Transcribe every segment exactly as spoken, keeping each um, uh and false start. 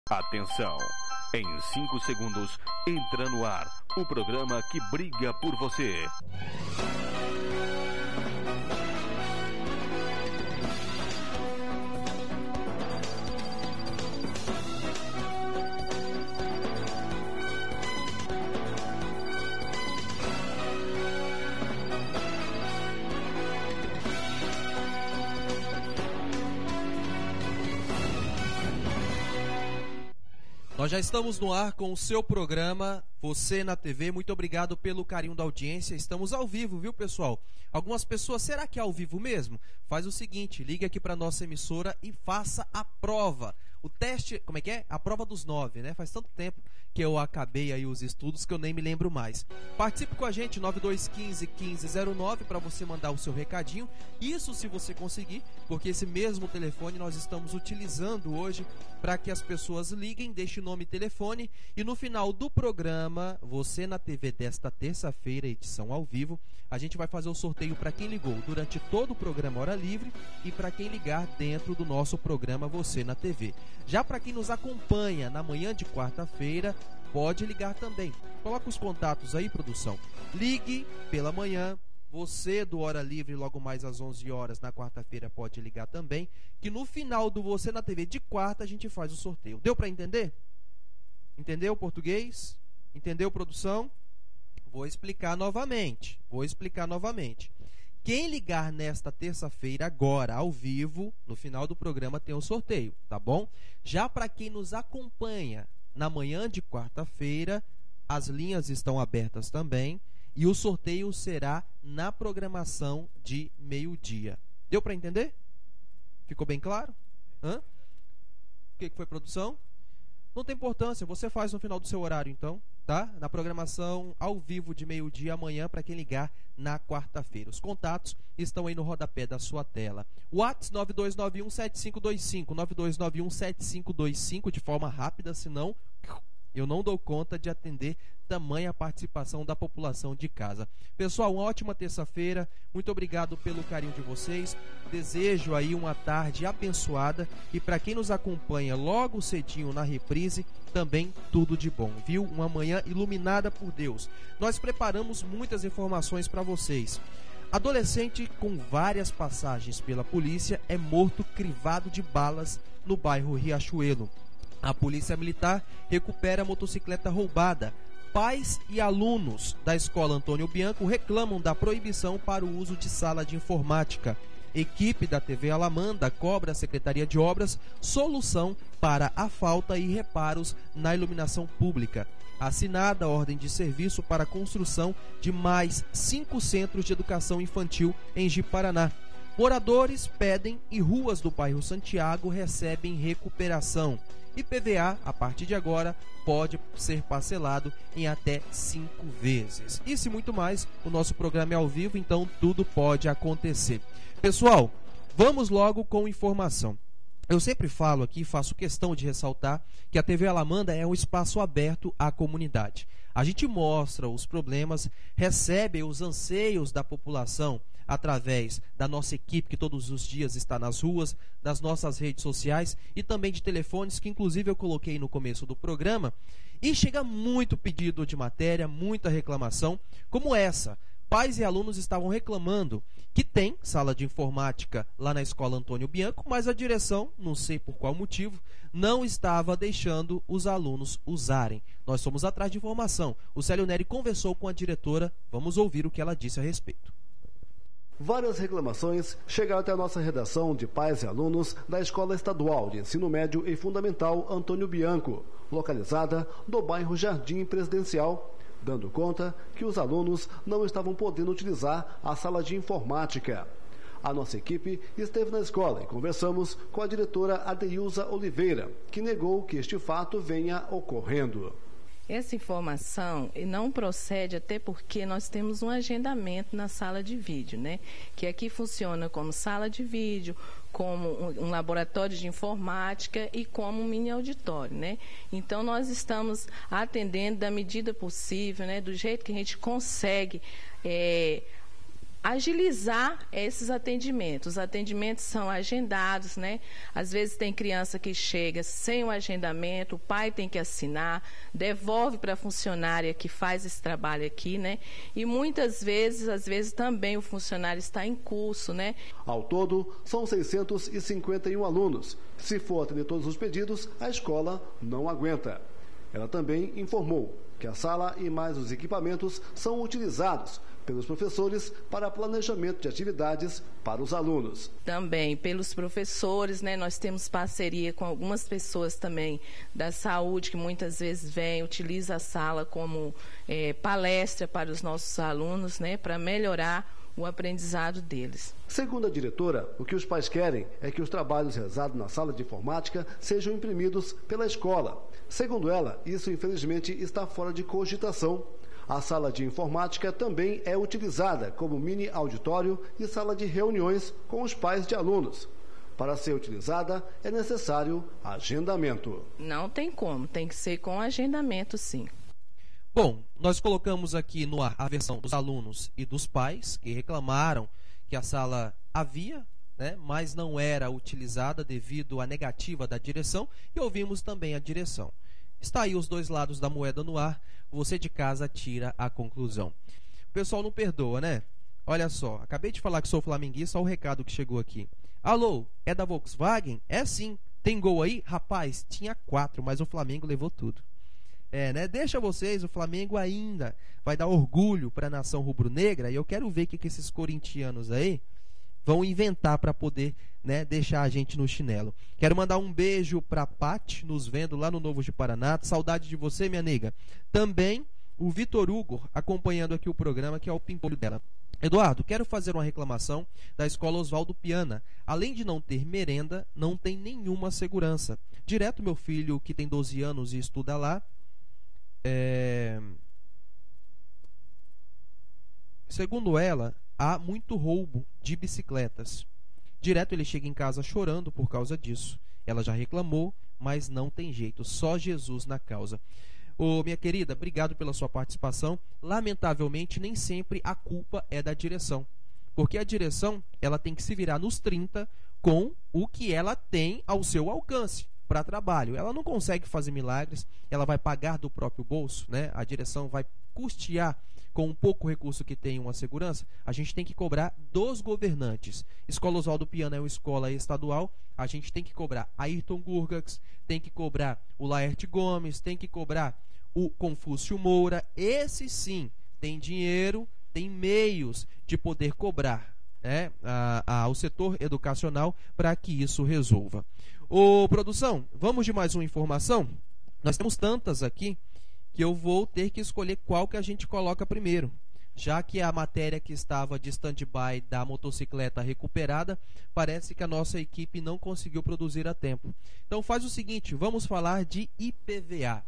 Atenção, em cinco segundos entra no ar o programa que briga por você. Nós já estamos no ar com o seu programa, Você na T V. Muito obrigado pelo carinho da audiência. Estamos ao vivo, viu, pessoal? Algumas pessoas, será que é ao vivo mesmo? Faz o seguinte, ligue aqui para nossa emissora e faça a prova. O teste, como é que é? A prova dos nove, né? Faz tanto tempo que eu acabei aí os estudos que eu nem me lembro mais. Participe com a gente, nove dois um cinco, um cinco zero nove, para você mandar o seu recadinho. Isso se você conseguir, porque esse mesmo telefone nós estamos utilizando hoje para que as pessoas liguem, deixem nome e telefone. E no final do programa, Você na T V desta terça-feira, edição ao vivo, a gente vai fazer o sorteio para quem ligou durante todo o programa Hora Livre e para quem ligar dentro do nosso programa Você na T V. Já para quem nos acompanha na manhã de quarta-feira, pode ligar também. Coloca os contatos aí, produção. Ligue pela manhã. Você do Hora Livre, logo mais às onze horas na quarta-feira, pode ligar também. Que no final do Você na T V de quarta a gente faz o sorteio. Deu para entender? Entendeu português? Entendeu, produção? Vou explicar novamente. Vou explicar novamente. Quem ligar nesta terça-feira, agora, ao vivo, no final do programa, tem um sorteio, tá bom? Já para quem nos acompanha na manhã de quarta-feira, as linhas estão abertas também e o sorteio será na programação de meio-dia. Deu para entender? Ficou bem claro? Hã? O que foi, produção? Não tem importância, você faz no final do seu horário, então, tá? Na programação ao vivo de meio-dia amanhã, para quem ligar na quarta-feira. Os contatos estão aí no rodapé da sua tela. WhatsApp nove dois nove um sete cinco dois cinco, nove dois nove um sete cinco dois cinco, de forma rápida, senão eu não dou conta de atender tamanha participação da população de casa. Pessoal, uma ótima terça-feira, muito obrigado pelo carinho de vocês, desejo aí uma tarde abençoada e para quem nos acompanha logo cedinho na reprise, também tudo de bom, viu? Uma manhã iluminada por Deus. Nós preparamos muitas informações para vocês. Adolescente com várias passagens pela polícia é morto crivado de balas no bairro Riachuelo. A Polícia Militar recupera a motocicleta roubada. Pais e alunos da Escola Antônio Bianco reclamam da proibição para o uso de sala de informática. Equipe da T V Alamanda cobra a Secretaria de Obras solução para a falta e reparos na iluminação pública. Assinada a ordem de serviço para a construção de mais cinco centros de educação infantil em Ji-Paraná. Moradores pedem e ruas do bairro Santiago recebem recuperação. I P V A, a partir de agora, pode ser parcelado em até cinco vezes. Isso e muito mais, o nosso programa é ao vivo, então tudo pode acontecer. Pessoal, vamos logo com informação. Eu sempre falo aqui, faço questão de ressaltar que a T V Alamanda é um espaço aberto à comunidade. A gente mostra os problemas, recebe os anseios da população através da nossa equipe que todos os dias está nas ruas, das nossas redes sociais e também de telefones que inclusive eu coloquei no começo do programa. E chega muito pedido de matéria, muita reclamação, como essa. Pais e alunos estavam reclamando que tem sala de informática lá na Escola Antônio Bianco, mas a direção, não sei por qual motivo, não estava deixando os alunos usarem. Nós fomos atrás de informação. O Célio Neri conversou com a diretora, vamos ouvir o que ela disse a respeito. Várias reclamações chegaram até a nossa redação de pais e alunos da Escola Estadual de Ensino Médio e Fundamental Antônio Bianco, localizada no bairro Jardim Presidencial, dando conta que os alunos não estavam podendo utilizar a sala de informática. A nossa equipe esteve na escola e conversamos com a diretora Adeilza Oliveira, que negou que este fato venha ocorrendo. Essa informação não procede até porque nós temos um agendamento na sala de vídeo, né? Que aqui funciona como sala de vídeo, como um, um laboratório de informática e como um mini auditório, né? Então, nós estamos atendendo da medida possível, né? Do jeito que a gente consegue é, agilizar esses atendimentos. Os atendimentos são agendados, né? Às vezes tem criança que chega sem o agendamento, o pai tem que assinar, devolve para a funcionária que faz esse trabalho aqui, né? E muitas vezes, às vezes também o funcionário está em curso, né? Ao todo, são seiscentos e cinquenta e um alunos. Se for atender todos os pedidos, a escola não aguenta. Ela também informou que a sala e mais os equipamentos são utilizados pelos professores para planejamento de atividades para os alunos. Também pelos professores, né? Nós temos parceria com algumas pessoas também da saúde que muitas vezes vêm, utiliza a sala como é, palestra para os nossos alunos, né? Para melhorar o aprendizado deles. Segundo a diretora, o que os pais querem é que os trabalhos realizados na sala de informática sejam imprimidos pela escola. Segundo ela, isso infelizmente está fora de cogitação. A sala de informática também é utilizada como mini auditório e sala de reuniões com os pais de alunos. Para ser utilizada, é necessário agendamento. Não tem como, tem que ser com agendamento, sim. Bom, nós colocamos aqui no ar a versão dos alunos e dos pais que reclamaram que a sala havia, né, mas não era utilizada devido à negativa da direção, e ouvimos também a direção. Está aí os dois lados da moeda no ar, você de casa tira a conclusão. O pessoal não perdoa, né? Olha só, acabei de falar que sou flamenguista, olha o recado que chegou aqui. Alô, é da Volkswagen? É sim. Tem gol aí? Rapaz, tinha quatro, mas o Flamengo levou tudo. É, né? Deixa vocês, o Flamengo ainda vai dar orgulho para a nação rubro-negra, e eu quero ver o que, que esses corintianos aí vão inventar para poder, né, deixar a gente no chinelo. Quero mandar um beijo para a Paty, nos vendo lá no Novo de Paraná. Saudade de você, minha nega. Também o Vitor Hugo, acompanhando aqui o programa, que é o pimpolho dela. Eduardo, quero fazer uma reclamação da escola Oswaldo Piana. Além de não ter merenda, não tem nenhuma segurança. Direto meu filho, que tem doze anos e estuda lá, é... segundo ela, há muito roubo de bicicletas. Direto ele chega em casa chorando por causa disso. Ela já reclamou, mas não tem jeito. Só Jesus na causa. Ô, minha querida, obrigado pela sua participação. Lamentavelmente, nem sempre a culpa é da direção. Porque a direção, ela tem que se virar nos trinta com o que ela tem ao seu alcance para trabalho. Ela não consegue fazer milagres, ela vai pagar do próprio bolso, né? A direção vai custear com um pouco recurso que tem uma segurança. A gente tem que cobrar dos governantes. Escola Oswaldo Piana é uma escola estadual, a gente tem que cobrar Ayrton Gurgax, tem que cobrar o Laerte Gomes, tem que cobrar o Confúcio Moura. Esse sim tem dinheiro, tem meios de poder cobrar, né, a, a, ao setor educacional para que isso resolva. Ô, produção, vamos de mais uma informação? Nós temos tantas aqui que eu vou ter que escolher qual que a gente coloca primeiro, já que a matéria que estava de stand-by da motocicleta recuperada, parece que a nossa equipe não conseguiu produzir a tempo. Então faz o seguinte, vamos falar de I P V A.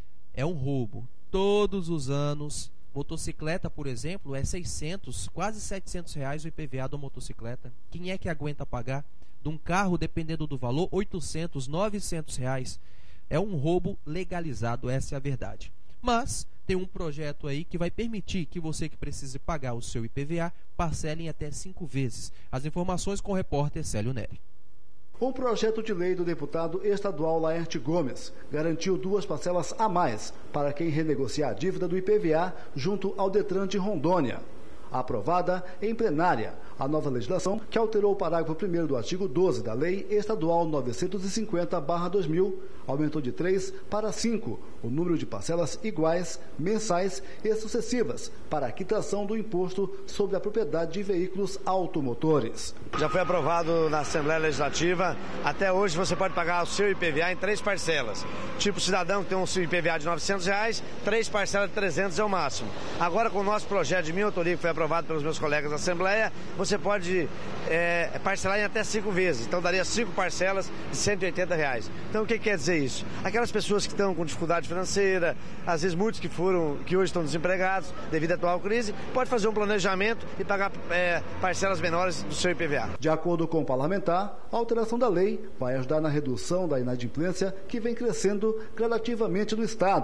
É um roubo. Todos os anos, motocicleta, por exemplo, é seiscentos, quase setecentos reais o I P V A da motocicleta. Quem é que aguenta pagar? De um carro, dependendo do valor, oitocentos, novecentos reais. É um roubo legalizado, essa é a verdade. Mas tem um projeto aí que vai permitir que você que precise pagar o seu I P V A parcele em até cinco vezes. As informações com o repórter Célio Neri. Um projeto de lei do deputado estadual Laerte Gomes garantiu duas parcelas a mais para quem renegociar a dívida do I P V A junto ao Detran de Rondônia. Aprovada em plenária a nova legislação que alterou o parágrafo primeiro do artigo doze da Lei Estadual novecentos e cinquenta barra dois mil, aumentou de três para cinco o número de parcelas iguais, mensais e sucessivas para a quitação do imposto sobre a propriedade de veículos automotores. Já foi aprovado na Assembleia Legislativa. Até hoje você pode pagar o seu I P V A em três parcelas. Tipo cidadão que tem um I P V A de novecentos reais, três parcelas de trezentos é o máximo. Agora com o nosso projeto de minha autoria que foi aprovado pelos meus colegas da Assembleia, você pode é, parcelar em até cinco vezes. Então daria cinco parcelas de cento e oitenta reais. Então o que quer dizer isso? Aquelas pessoas que estão com dificuldade financeira, às vezes muitos que foram, que hoje estão desempregados devido à atual crise, pode fazer um planejamento e pagar é, parcelas menores do seu I P V A. De acordo com o parlamentar, a alteração da lei vai ajudar na redução da inadimplência que vem crescendo gradativamente no Estado.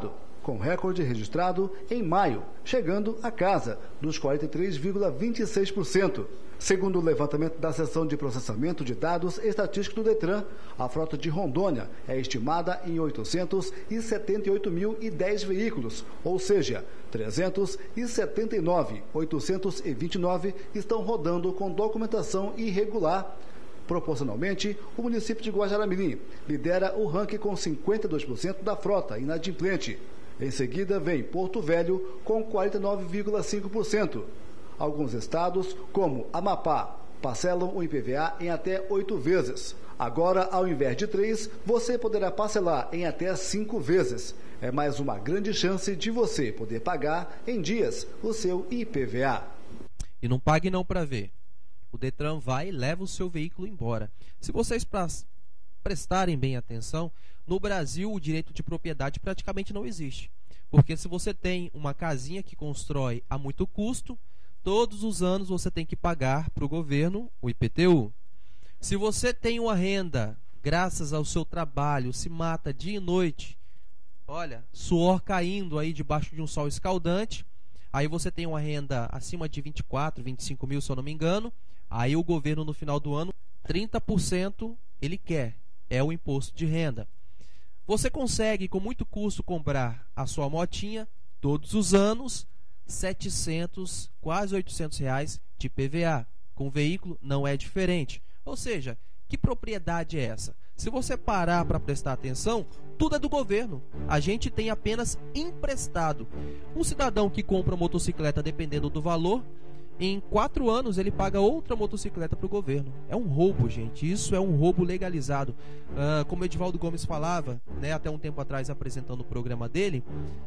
com recorde registrado em maio, chegando à casa dos quarenta e três vírgula vinte e seis por cento. Segundo o levantamento da seção de processamento de dados estatísticos do Detran, a frota de Rondônia é estimada em oitocentos e setenta e oito mil e dez veículos, ou seja, trezentos e setenta e nove mil oitocentos e vinte e nove estão rodando com documentação irregular. Proporcionalmente, o município de Guajará-Mirim lidera o ranking com cinquenta e dois por cento da frota inadimplente. Em seguida, vem Porto Velho com quarenta e nove vírgula cinco por cento. Alguns estados, como Amapá, parcelam o I P V A em até oito vezes. Agora, ao invés de três, você poderá parcelar em até cinco vezes. É mais uma grande chance de você poder pagar em dias o seu I P V A. E não pague não para ver. O Detran vai e leva o seu veículo embora. Se vocês prestarem bem atenção, no Brasil o direito de propriedade praticamente não existe. Porque se você tem uma casinha que constrói a muito custo, todos os anos você tem que pagar para o governo o I P T U. Se você tem uma renda, graças ao seu trabalho, se mata dia e noite, olha, suor caindo aí debaixo de um sol escaldante, aí você tem uma renda acima de vinte e quatro, vinte e cinco mil, se eu não me engano, aí o governo no final do ano, trinta por cento ele quer, é o imposto de renda. Você consegue com muito custo comprar a sua motinha todos os anos, setecentos, quase oitocentos reais de I P V A. Com o veículo não é diferente. Ou seja, que propriedade é essa? Se você parar para prestar atenção, tudo é do governo. A gente tem apenas emprestado. Um cidadão que compra uma motocicleta, dependendo do valor, em quatro anos ele paga outra motocicleta para o governo. É um roubo, gente. Isso é um roubo legalizado. Uh, como o Edivaldo Gomes falava, né, até um tempo atrás apresentando o programa dele,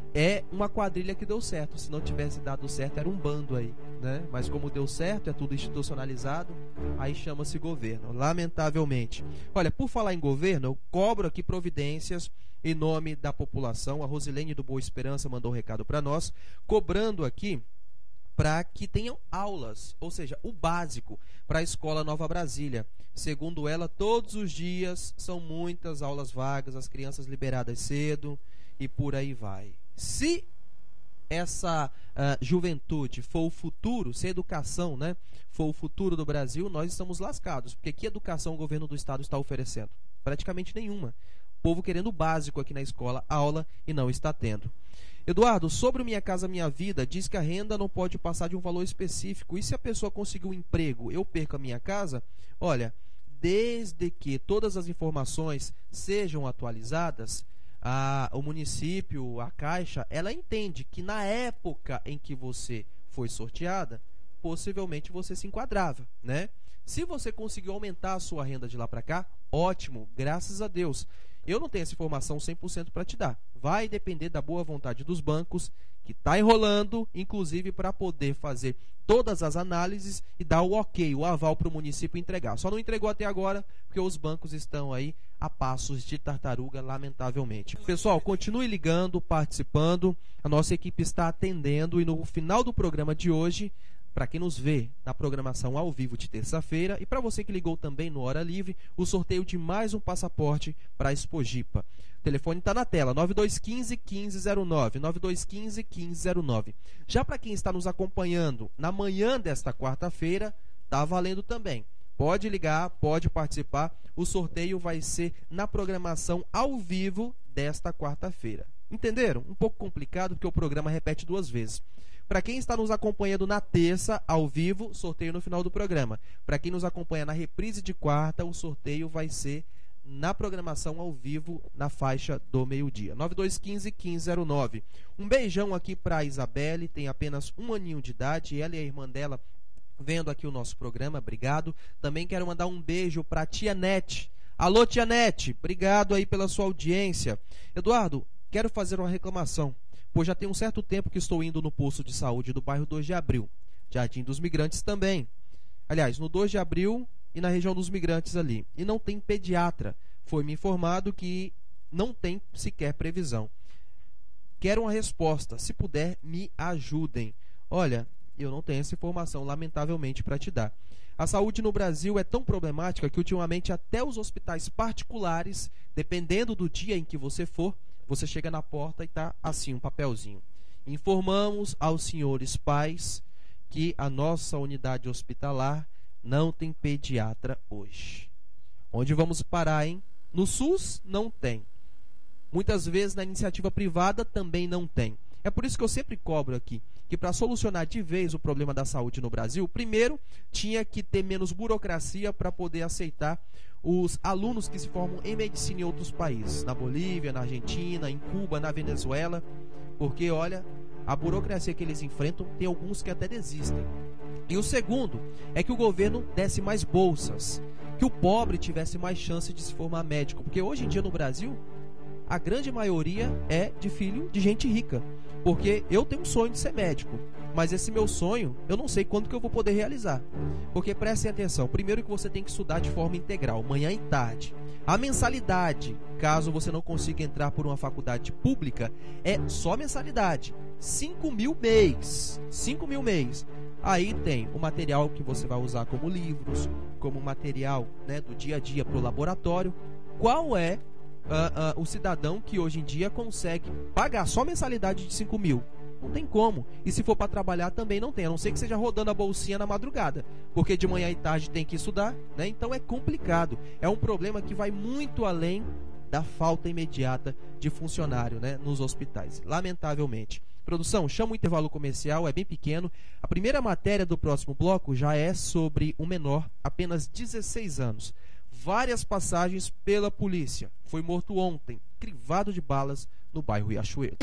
é uma quadrilha que deu certo. Se não tivesse dado certo, era um bando aí, né? Mas como deu certo, é tudo institucionalizado, aí chama-se governo, lamentavelmente. Olha, por falar em governo, eu cobro aqui providências em nome da população. A Rosilene do Boa Esperança mandou um recado para nós, cobrando aqui para que tenham aulas, ou seja, o básico para a Escola Nova Brasília. Segundo ela, todos os dias são muitas aulas vagas, as crianças liberadas cedo e por aí vai. Se essa uh, juventude for o futuro, se a educação, né, for o futuro do Brasil, nós estamos lascados, porque que educação o governo do estado está oferecendo? Praticamente nenhuma. O povo querendo o básico aqui na escola, aula, e não está tendo. Eduardo, sobre o Minha Casa Minha Vida, diz que a renda não pode passar de um valor específico. E se a pessoa conseguir um emprego, eu perco a minha casa? Olha, desde que todas as informações sejam atualizadas, a, o município, a Caixa, ela entende que na época em que você foi sorteada, possivelmente você se enquadrava, né? Se você conseguiu aumentar a sua renda de lá para cá, ótimo, graças a Deus. Eu não tenho essa informação cem por cento para te dar. Vai depender da boa vontade dos bancos, que está enrolando, inclusive para poder fazer todas as análises e dar o ok, o aval para o município entregar. Só não entregou até agora, porque os bancos estão aí a passos de tartaruga, lamentavelmente. Pessoal, continue ligando, participando. A nossa equipe está atendendo e no final do programa de hoje, para quem nos vê na programação ao vivo de terça-feira e para você que ligou também no Hora Livre, o sorteio de mais um passaporte para a Expojipa. O telefone está na tela, nove dois um cinco, um cinco zero nove, nove dois um cinco, um cinco zero nove. Já para quem está nos acompanhando na manhã desta quarta-feira, está valendo também. Pode ligar, pode participar. O sorteio vai ser na programação ao vivo desta quarta-feira. Entenderam? Um pouco complicado porque o programa repete duas vezes. Para quem está nos acompanhando na terça, ao vivo, sorteio no final do programa. Para quem nos acompanha na reprise de quarta, o sorteio vai ser na programação ao vivo, na faixa do meio-dia. nove dois um cinco, um cinco zero nove. Um beijão aqui para a Isabelle, tem apenas um aninho de idade, ela e a irmã dela vendo aqui o nosso programa, obrigado. Também quero mandar um beijo para a tia Nete. Alô, tia Nete, obrigado aí pela sua audiência. Eduardo, quero fazer uma reclamação, pois já tem um certo tempo que estou indo no posto de saúde do bairro dois de abril, Jardim dos Migrantes também. Aliás, no dois de abril e na região dos Migrantes ali. E não tem pediatra. Foi-me informado que não tem sequer previsão. Quero uma resposta. Se puder, me ajudem. Olha, eu não tenho essa informação, lamentavelmente, para te dar. A saúde no Brasil é tão problemática que ultimamente até os hospitais particulares, dependendo do dia em que você for, você chega na porta e tá assim, um papelzinho. Informamos aos senhores pais que a nossa unidade hospitalar não tem pediatra hoje. Onde vamos parar, hein? No SUS não tem. Muitas vezes na iniciativa privada também não tem. É por isso que eu sempre cobro aqui que para solucionar de vez o problema da saúde no Brasil, primeiro tinha que ter menos burocracia para poder aceitar os alunos que se formam em medicina em outros países, na Bolívia, na Argentina, em Cuba, na Venezuela, porque olha, a burocracia que eles enfrentam, tem alguns que até desistem. E o segundo é que o governo desse mais bolsas, que o pobre tivesse mais chance de se formar médico, porque hoje em dia no Brasil a grande maioria é de filho de gente rica, porque eu tenho um sonho de ser médico, mas esse meu sonho eu não sei quando que eu vou poder realizar, porque prestem atenção, primeiro que você tem que estudar de forma integral, manhã e tarde. A mensalidade, caso você não consiga entrar por uma faculdade pública, é só mensalidade, cinco mil mês, cinco mil mês. Aí tem o material que você vai usar como livros, como material, né, do dia a dia para o laboratório. Qual é uh, uh, o cidadão que hoje em dia consegue pagar só mensalidade de cinco mil? Não tem como. E se for para trabalhar também não tem, a não ser que seja rodando a bolsinha na madrugada, porque de manhã e tarde tem que estudar, né? Então é complicado. É um problema que vai muito além da falta imediata de funcionário, né, nos hospitais, lamentavelmente. Produção, chama o intervalo comercial, é bem pequeno. A primeira matéria do próximo bloco já é sobre um menor, apenas dezesseis anos. Várias passagens pela polícia. Foi morto ontem, crivado de balas, no bairro Riachuelo.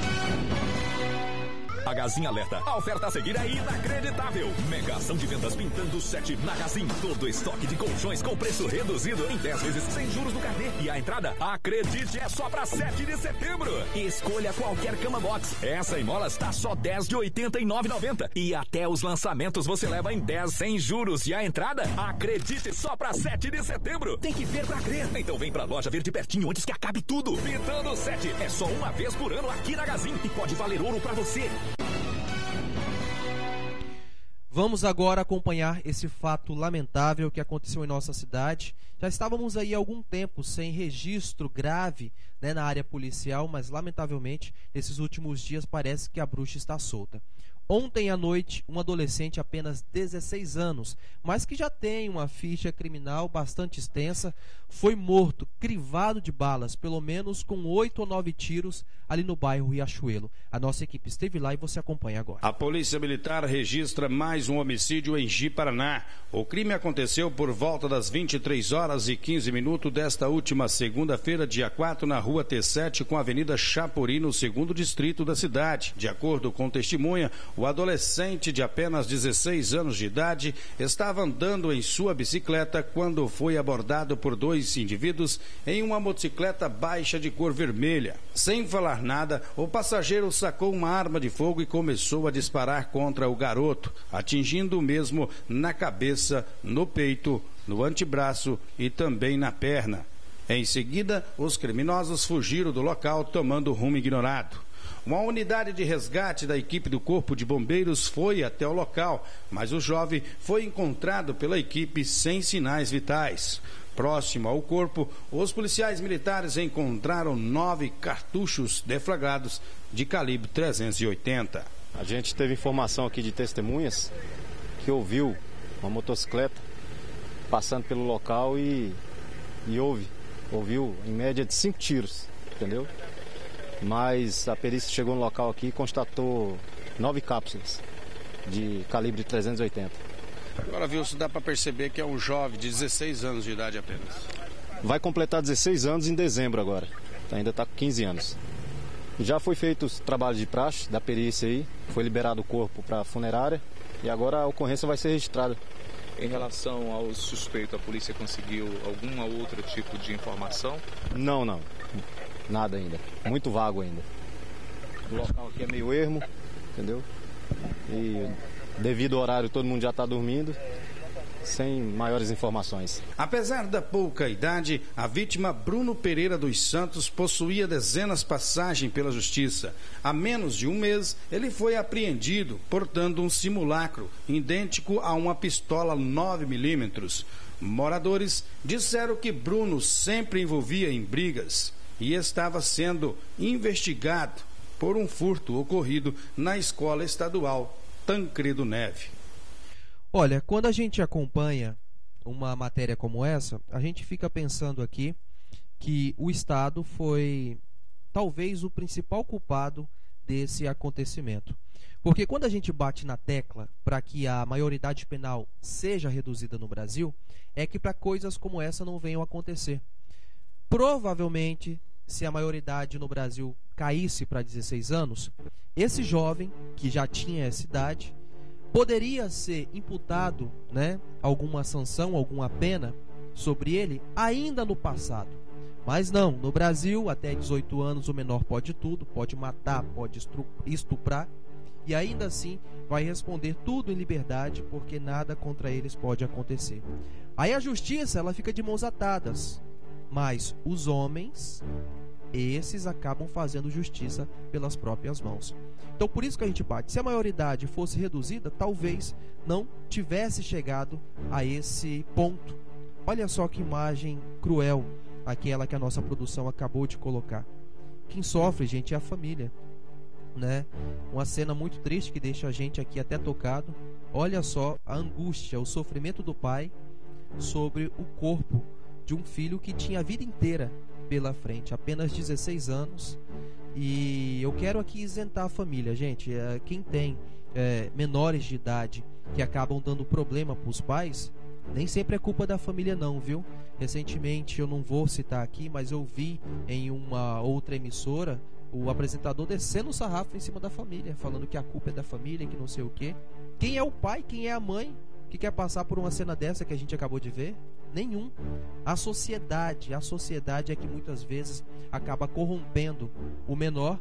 Magazine alerta. A oferta a seguir é inacreditável. Mega ação de vendas pintando sete Magazine. Todo estoque de colchões com preço reduzido em dez vezes sem juros no carnê. E a entrada, acredite, é só para sete de setembro. Escolha qualquer cama box. Essa em molas tá só dez de oitenta e nove reais e noventa centavos. E até os lançamentos você leva em dez sem juros. E a entrada, acredite, só para sete de setembro. Tem que ver pra crer. Então vem pra loja verde pertinho antes que acabe tudo. Pintando sete é só uma vez por ano aqui na Magazine. E pode valer ouro pra você. Vamos agora acompanhar esse fato lamentável que aconteceu em nossa cidade. Já estávamos aí há algum tempo sem registro grave, né, na área policial, mas lamentavelmente nesses últimos dias parece que a bruxa está solta. Ontem à noite, um adolescente de apenas dezesseis anos, mas que já tem uma ficha criminal bastante extensa, foi morto, crivado de balas, pelo menos com oito ou nove tiros, ali no bairro Riachuelo. A nossa equipe esteve lá e você acompanha agora. A Polícia Militar registra mais um homicídio em Ji-Paraná. O crime aconteceu por volta das vinte e três horas e quinze minutos desta última segunda-feira, dia quatro, na rua T sete, com a Avenida Chapuri, no segundo distrito da cidade. De acordo com testemunha, o adolescente de apenas dezesseis anos de idade estava andando em sua bicicleta quando foi abordado por dois indivíduos em uma motocicleta baixa de cor vermelha. Sem falar nada, o passageiro sacou uma arma de fogo e começou a disparar contra o garoto, atingindo o mesmo na cabeça, no peito, no antebraço e também na perna. Em seguida, os criminosos fugiram do local tomando rumo ignorado. Uma unidade de resgate da equipe do Corpo de Bombeiros foi até o local, mas o jovem foi encontrado pela equipe sem sinais vitais. Próximo ao corpo, os policiais militares encontraram nove cartuchos deflagrados de calibre trezentos e oitenta. A gente teve informação aqui de testemunhas que ouviu uma motocicleta passando pelo local e, e ouve, ouviu em média de cinco tiros, entendeu? Mas a perícia chegou no local aqui e constatou nove cápsulas de calibre trezentos e oitenta. Agora, viu, se dá para perceber que é um jovem de dezesseis anos de idade apenas. Vai completar dezesseis anos em dezembro agora, ainda está com quinze anos. Já foi feito o trabalho de praxe da perícia aí, foi liberado o corpo para a funerária e agora a ocorrência vai ser registrada. Em relação ao suspeito, a polícia conseguiu algum outro tipo de informação? Não, não. Nada ainda. Muito vago ainda. O local aqui é meio ermo, entendeu? E devido ao horário todo mundo já está dormindo, sem maiores informações. Apesar da pouca idade, a vítima Bruno Pereira dos Santos possuía dezenas de passagens pela justiça. Há menos de um mês, ele foi apreendido portando um simulacro idêntico a uma pistola nove milímetros. Moradores disseram que Bruno sempre envolvia em brigas. e estava sendo investigado por um furto ocorrido na escola estadual Tancredo Neve. Olha, quando a gente acompanha uma matéria como essa, a gente fica pensando aqui que o Estado foi talvez o principal culpado desse acontecimento. Porque quando a gente bate na tecla para que a maioridade penal seja reduzida no Brasil, é que para coisas como essa não venham a acontecer. Provavelmente, se a maioridade no Brasil caísse para dezesseis anos, esse jovem, que já tinha essa idade, poderia ser imputado, né, alguma sanção, alguma pena sobre ele ainda no passado. Mas não, no Brasil, até dezoito anos o menor pode tudo, pode matar, pode estuprar, e ainda assim vai responder tudo em liberdade, porque nada contra eles pode acontecer. Aí a justiça, ela fica de mãos atadas, mas os homens, esses acabam fazendo justiça pelas próprias mãos. Então por isso que a gente bate. Se a maioridade fosse reduzida, talvez não tivesse chegado a esse ponto. Olha só que imagem cruel, aquela que a nossa produção acabou de colocar. Quem sofre, gente, é a família, né? Uma cena muito triste que deixa a gente aqui até tocado. Olha só a angústia, o sofrimento do pai sobre o corpo de um filho que tinha a vida inteira pela frente, apenas dezesseis anos. E eu quero aqui isentar a família, gente. Quem tem é, menores de idade que acabam dando problema para os pais, nem sempre é culpa da família não, viu? Recentemente, eu não vou citar aqui, mas eu vi em uma outra emissora o apresentador descendo o sarrafo em cima da família, falando que a culpa é da família, que não sei o quê. Quem é o pai, quem é a mãe que quer passar por uma cena dessa que a gente acabou de ver? Nenhum. A sociedade, a sociedade é que muitas vezes acaba corrompendo o menor,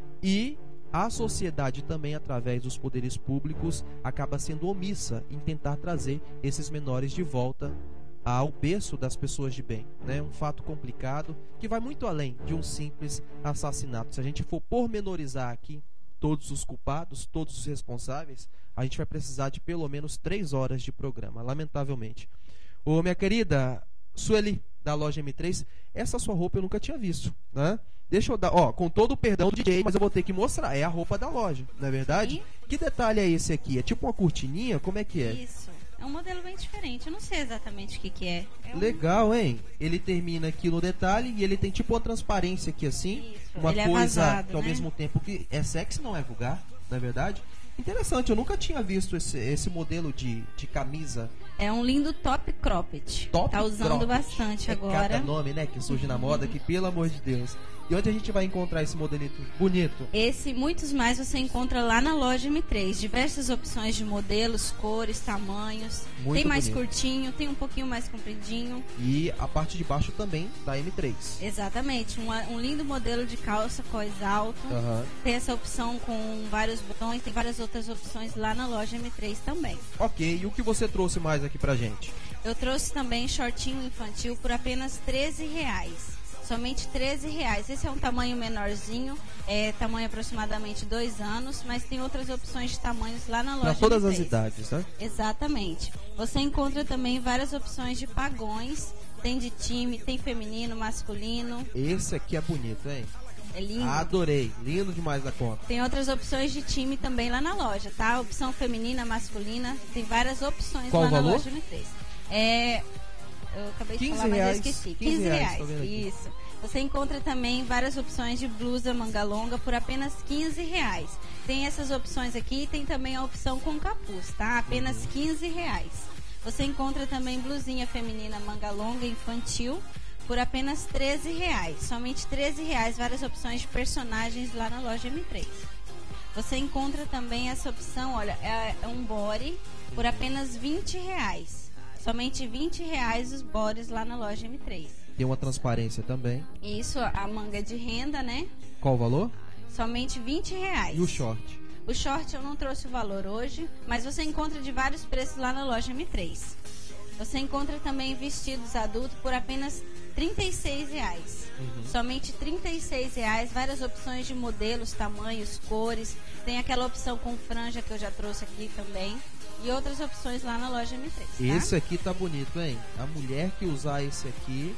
e a sociedade também, através dos poderes públicos, acaba sendo omissa em tentar trazer esses menores de volta ao berço das pessoas de bem, né? Um fato complicado que vai muito além de um simples assassinato. Se a gente for pormenorizar aqui todos os culpados, todos os responsáveis, a gente vai precisar de pelo menos três horas de programa, lamentavelmente. Ô, minha querida Sueli, da loja M três, essa sua roupa eu nunca tinha visto, né? Deixa eu dar, ó, com todo o perdão do D J, mas eu vou ter que mostrar, é a roupa da loja, não é verdade? E? Que detalhe é esse aqui? É tipo uma cortininha? Como é que é? Isso, é um modelo bem diferente, eu não sei exatamente o que que é. é um... Legal, hein? Ele termina aqui no detalhe e ele tem tipo uma transparência aqui assim, Isso, uma ele coisa é vazado, que ao né? mesmo tempo que é sexy, não é vulgar, não é verdade? Interessante, eu nunca tinha visto esse, esse modelo de, de camisa. É um lindo top cropped. Top tá usando cropped. bastante é agora. Cada nome, né, que surge na moda, que pelo amor de Deus. E onde a gente vai encontrar esse modelito bonito? Esse e muitos mais você encontra lá na loja M três. Diversas opções de modelos, cores, tamanhos. Muito tem mais bonito. Curtinho, tem um pouquinho mais compridinho. E a parte de baixo também da M três. Exatamente. Uma, um lindo modelo de calça cós alto. Uhum. Tem essa opção com vários botões. Tem várias outras opções lá na loja M três também. Ok. E o que você trouxe mais aqui pra gente? Eu trouxe também shortinho infantil por apenas treze reais. Somente treze reais. Esse é um tamanho menorzinho, é tamanho aproximadamente dois anos, mas tem outras opções de tamanhos lá na loja. Para todas M as três. idades, né? Exatamente. Você encontra também várias opções de pagões, tem de time, tem feminino, masculino. Esse aqui é bonito, hein? É lindo. Adorei, lindo demais da conta. Tem outras opções de time também lá na loja, tá? Opção feminina, masculina, tem várias opções Qual lá o na valor? loja M três. É... Eu acabei de falar, reais, mas eu esqueci. quinze quinze reais, reais, tá isso. Você encontra também várias opções de blusa manga longa por apenas quinze reais. Tem essas opções aqui e tem também a opção com capuz, tá? Apenas uhum. quinze reais. Você encontra também blusinha feminina manga longa infantil por apenas treze reais. Somente treze reais, várias opções de personagens lá na loja M três. Você encontra também essa opção, olha, é um body por apenas vinte reais. Somente vinte reais os bodies lá na loja M três. Tem uma transparência também. Isso, a manga de renda, né? Qual o valor? Somente vinte reais. E o short? O short eu não trouxe o valor hoje, mas você encontra de vários preços lá na loja M três. Você encontra também vestidos adultos por apenas trinta e seis reais. Uhum. Somente trinta e seis reais, várias opções de modelos, tamanhos, cores. Tem aquela opção com franja que eu já trouxe aqui também. E outras opções lá na loja M três, tá? Esse aqui tá bonito, hein? A mulher que usar esse aqui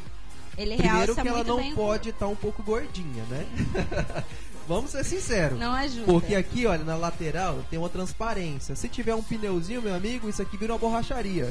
Ele Primeiro realça que ela muito não bem o pode estar um pouco gordinha, né? Vamos ser sinceros. Não ajuda. Porque aqui, olha, na lateral tem uma transparência. Se tiver um pneuzinho, meu amigo, isso aqui vira uma borracharia.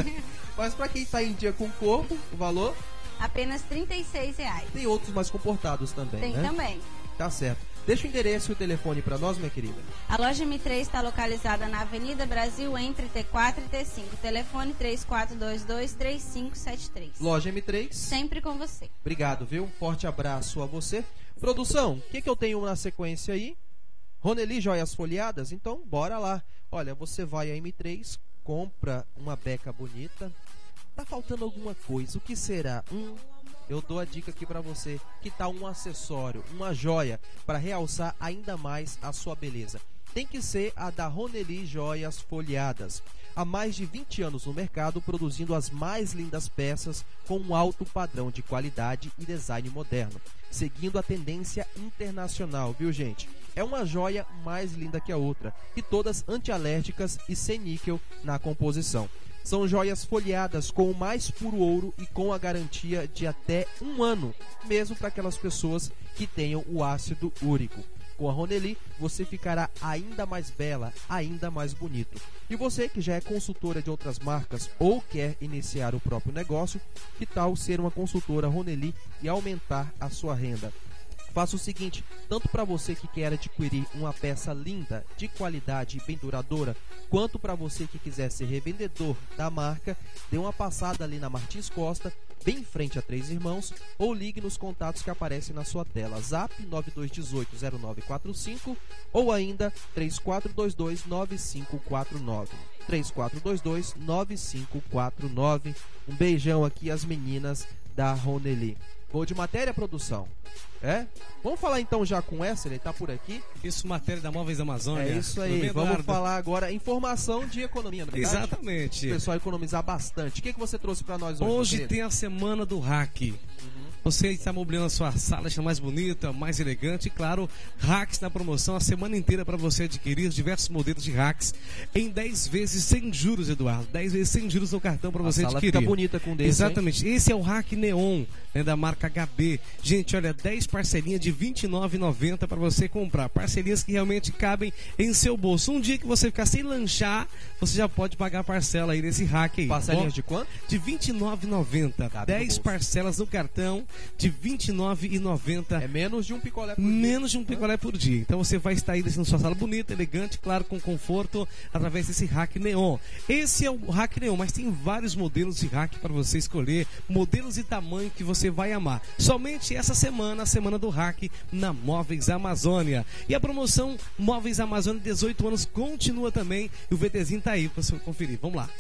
Mas pra quem tá em dia com o corpo, o valor? Apenas trinta e seis reais. Tem outros mais comportados também, Tem né? também. Tá certo. Deixa o endereço e o telefone pra nós, minha querida. A loja M três está localizada na Avenida Brasil, entre T quatro e T cinco. Telefone três quatro dois dois, três cinco sete três. Loja M três. Sempre com você. Obrigado, viu? Um forte abraço a você. Produção, o que, que eu tenho na sequência aí? Roneli Joias Folheadas? Então, bora lá. Olha, você vai a M três, compra uma beca bonita. Tá faltando alguma coisa. O que será? Hum, eu dou a dica aqui pra você. Que tal um acessório, uma joia, para realçar ainda mais a sua beleza? Tem que ser a da Roneli Joias Folheadas. Há mais de vinte anos no mercado, produzindo as mais lindas peças com um alto padrão de qualidade e design moderno, seguindo a tendência internacional, viu, gente? É uma joia mais linda que a outra, e todas antialérgicas e sem níquel na composição. São joias folheadas com o mais puro ouro e com a garantia de até um ano, mesmo para aquelas pessoas que tenham o ácido úrico. Com a Roneli, você ficará ainda mais bela, ainda mais bonito. E você que já é consultora de outras marcas ou quer iniciar o próprio negócio, que tal ser uma consultora Roneli e aumentar a sua renda? Faça o seguinte, tanto para você que quer adquirir uma peça linda, de qualidade e bem duradoura, quanto para você que quiser ser revendedor da marca, dê uma passada ali na Martins Costa, bem em frente a Três Irmãos, ou ligue nos contatos que aparecem na sua tela, zap nove dois um oito zero nove quatro cinco ou ainda três quatro dois dois nove cinco quatro nove. três quatro dois dois nove cinco quatro nove. Um beijão aqui às meninas da Roneli. Vou de matéria, produção. É? Vamos falar então já com essa, ele tá por aqui. Isso, matéria da Móveis Amazônia. É isso aí, vamos falar agora informação de economia, não é verdade? Exatamente. O pessoal economizar bastante. O que, que você trouxe para nós hoje? Hoje tem a semana do hack. Uhum. Você está mobiliando a sua sala, deixando mais bonita, mais elegante. E claro, hacks na promoção a semana inteira para você adquirir diversos modelos de hacks em dez vezes sem juros, Eduardo. dez vezes sem juros no cartão para você a sala adquirir. Fica bonita com desse, exatamente. Hein? Esse é o hack Neon, né, da marca H B. Gente, olha, dez parcelinhas de vinte e nove reais e noventa centavos para você comprar. Parcelinhas que realmente cabem em seu bolso. Um dia que você ficar sem lanchar, você já pode pagar a parcela aí desse hack aí. Parcelinhas de quanto? De vinte e nove reais e noventa centavos. dez parcelas no cartão de vinte e nove reais e noventa centavos. É menos de um picolé por dia. Menos de um picolé por dia. Então você vai estar aí deixando sua sala bonita, elegante, claro, com conforto, através desse hack Neon. Esse é o hack Neon, mas tem vários modelos de hack para você escolher, modelos e tamanho que você vai amar. Somente essa semana, a semana do hack na Móveis Amazônia. E a promoção Móveis Amazônia dezoito anos continua também. E o VTzinho tá aí para você conferir. Vamos lá.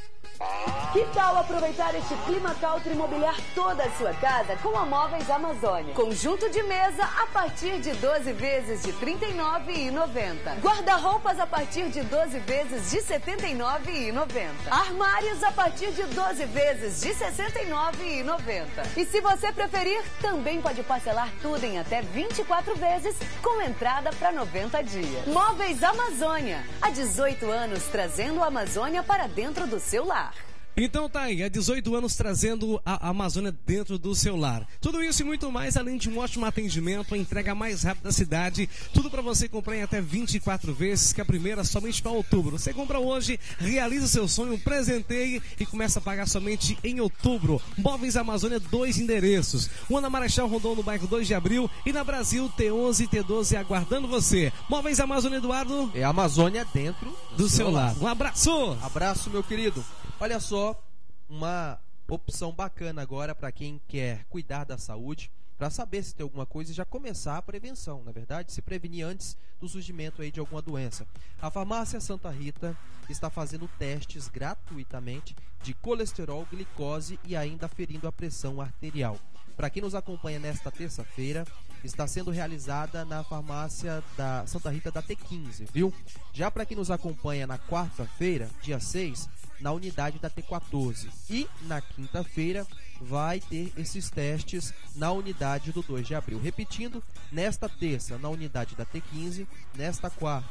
Que tal aproveitar este clima country e mobiliar toda a sua casa com a Móveis Amazônia? Conjunto de mesa a partir de doze vezes de trinta e nove reais e noventa centavos. Guarda-roupas a partir de doze vezes de setenta e nove reais e noventa centavos. Armários a partir de doze vezes de sessenta e nove reais e noventa centavos. E se você preferir, também pode parcelar tudo em até vinte e quatro vezes com entrada para noventa dias. Móveis Amazônia. Há dezoito anos trazendo a Amazônia para dentro do seu lar. Então tá aí, há dezoito anos trazendo a Amazônia dentro do seu lar. Tudo isso e muito mais, além de um ótimo atendimento, a entrega mais rápida da cidade. Tudo para você comprar em até vinte e quatro vezes, que a primeira somente para outubro. Você compra hoje, realiza o seu sonho, presenteie e começa a pagar somente em outubro. Móveis Amazônia, dois endereços. Uma na Marechal Rondon, no bairro dois de abril, e na Brasil, T onze e T doze aguardando você. Móveis Amazônia, Eduardo. É a Amazônia dentro do, do seu lar. lar. Um abraço! Abraço, meu querido. Olha só, uma opção bacana agora para quem quer cuidar da saúde, para saber se tem alguma coisa e já começar a prevenção, na verdade, se prevenir antes do surgimento aí de alguma doença. A Farmácia Santa Rita está fazendo testes gratuitamente de colesterol, glicose e ainda aferindo a pressão arterial. Para quem nos acompanha nesta terça-feira, está sendo realizada na farmácia da Santa Rita da T quinze, viu? Já para quem nos acompanha na quarta-feira, dia seis, na unidade da T quatorze. E na quinta-feira vai ter esses testes na unidade do dois de abril. Repetindo, nesta terça na unidade da T quinze, nesta quarta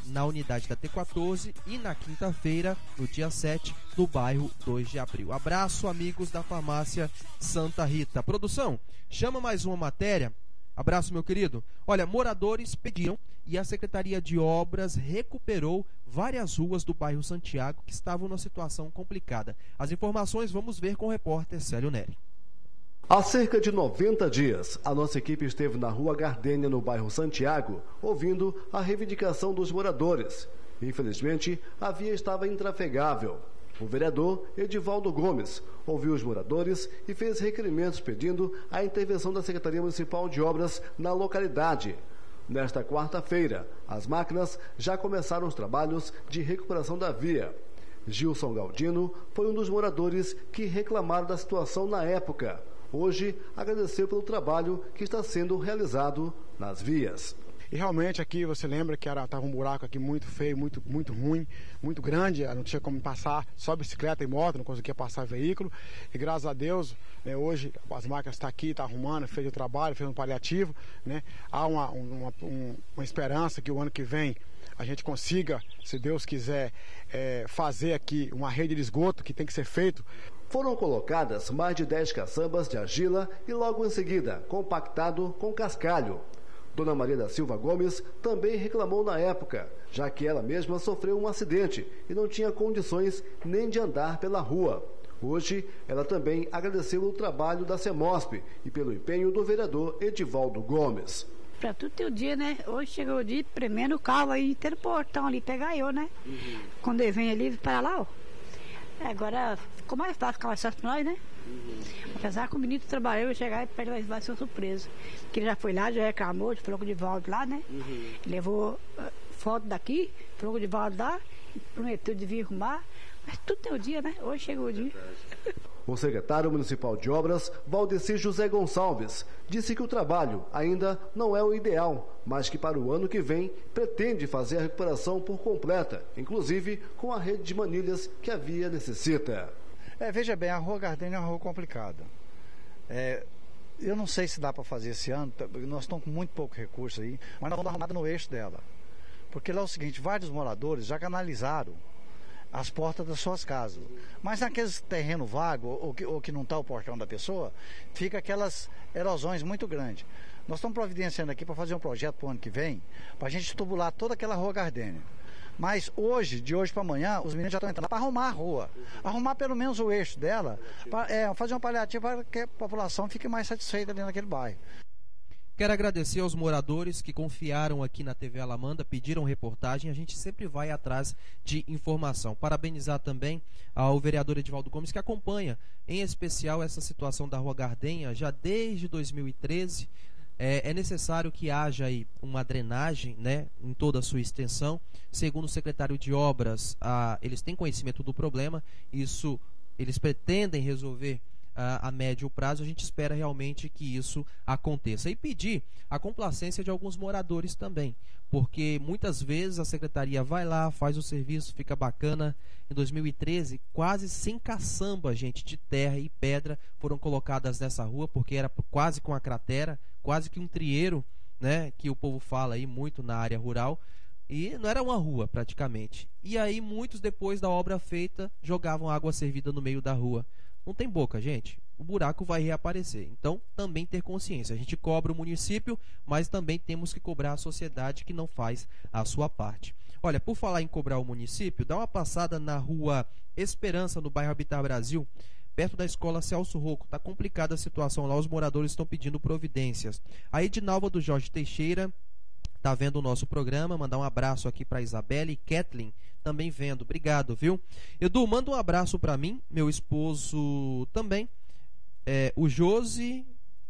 na unidade da T quatorze e na quinta-feira, no dia sete, no bairro dois de abril. Abraço, amigos da farmácia Santa Rita. Produção, chama mais uma matéria. Abraço, meu querido. Olha, moradores pediram e a Secretaria de Obras recuperou várias ruas do bairro Santiago que estavam numa situação complicada. As informações vamos ver com o repórter Célio Neri. Há cerca de noventa dias, a nossa equipe esteve na Rua Gardênia, no bairro Santiago, ouvindo a reivindicação dos moradores. Infelizmente, a via estava intrafegável. O vereador Edivaldo Gomes ouviu os moradores e fez requerimentos pedindo a intervenção da Secretaria Municipal de Obras na localidade. Nesta quarta-feira, as máquinas já começaram os trabalhos de recuperação da via. Gilson Galdino foi um dos moradores que reclamaram da situação na época. Hoje, agradeceu pelo trabalho que está sendo realizado nas vias. E realmente aqui você lembra que estava um buraco aqui muito feio, muito, muito ruim, muito grande, não tinha como passar só bicicleta e moto, não conseguia passar veículo. E graças a Deus, né, hoje as máquinas estão aqui, estão arrumando, fez o trabalho, fez um paliativo. Né? Há uma, uma, uma esperança que o ano que vem a gente consiga, se Deus quiser, é, fazer aqui uma rede de esgoto que tem que ser feito. Foram colocadas mais de dez caçambas de argila e logo em seguida compactado com cascalho. Dona Maria da Silva Gomes também reclamou na época, já que ela mesma sofreu um acidente e não tinha condições nem de andar pela rua. Hoje, ela também agradeceu o trabalho da CEMOSP e pelo empenho do vereador Edivaldo Gomes. Para tudo ter o dia, né? Hoje chegou o dia, premendo o carro aí, inteiro portão ali, pegar eu, né? Uhum. Quando ele vem ali, para lá, ó. Agora ficou mais fácil, ficar mais fácil para nós, né? Uhum. Apesar que o menino trabalhou, eu chegar e vai, vai ser uma surpresa. Que ele já foi lá, já reclamou, falou com o Divaldo lá, né? Uhum. Levou uh, foto daqui, falou com o Divaldo lá, prometeu de vir arrumar. Mas tudo tem o dia, né? Hoje chegou o dia. O secretário municipal de obras, Valdeci José Gonçalves, disse que o trabalho ainda não é o ideal, mas que para o ano que vem pretende fazer a recuperação por completa, inclusive com a rede de manilhas que a via necessita. É, veja bem, a Rua Gardênia é uma rua complicada. É, eu não sei se dá para fazer esse ano, nós estamos com muito pouco recurso aí, mas nós vamos dar arrumada no eixo dela. Porque lá é o seguinte, vários moradores já canalizaram as portas das suas casas. Mas naqueles terreno vago, ou que, ou que não está o portão da pessoa, fica aquelas erosões muito grandes. Nós estamos providenciando aqui para fazer um projeto para o ano que vem, para a gente tubular toda aquela Rua Gardênia. Mas hoje, de hoje para amanhã, os meninos já estão entrando para arrumar a rua. Arrumar pelo menos o eixo dela, pra, é, fazer um paliativo para que a população fique mais satisfeita ali naquele bairro. Quero agradecer aos moradores que confiaram aqui na T V Alamanda, pediram reportagem, a gente sempre vai atrás de informação. Parabenizar também ao vereador Edivaldo Gomes, que acompanha, em especial, essa situação da Rua Gardênia já desde dois mil e treze. É, é necessário que haja aí uma drenagem, né, em toda a sua extensão. Segundo o secretário de Obras, ah, eles têm conhecimento do problema, isso eles pretendem resolver a médio prazo. A gente espera realmente que isso aconteça. E pedir a complacência de alguns moradores também, porque muitas vezes a secretaria vai lá, faz o serviço, fica bacana. Em dois mil e treze, quase cem caçambas, gente, de terra e pedra foram colocadas nessa rua, porque era quase com a cratera, quase que um trieiro, né, que o povo fala aí muito na área rural. E não era uma rua, praticamente. E aí, muitos, depois da obra feita, jogavam água servida no meio da rua. Não tem boca, gente. O buraco vai reaparecer. Então, também ter consciência. A gente cobra o município, mas também temos que cobrar a sociedade que não faz a sua parte. Olha, por falar em cobrar o município, dá uma passada na Rua Esperança, no bairro Habitat Brasil, perto da escola Celso Rocco. Está complicada a situação lá, os moradores estão pedindo providências. A Edinalva do Jorge Teixeira está vendo o nosso programa, mandar um abraço aqui para Isabelle e Kathleen, também vendo, obrigado, viu? Edu, manda um abraço para mim, meu esposo também, é, o Josi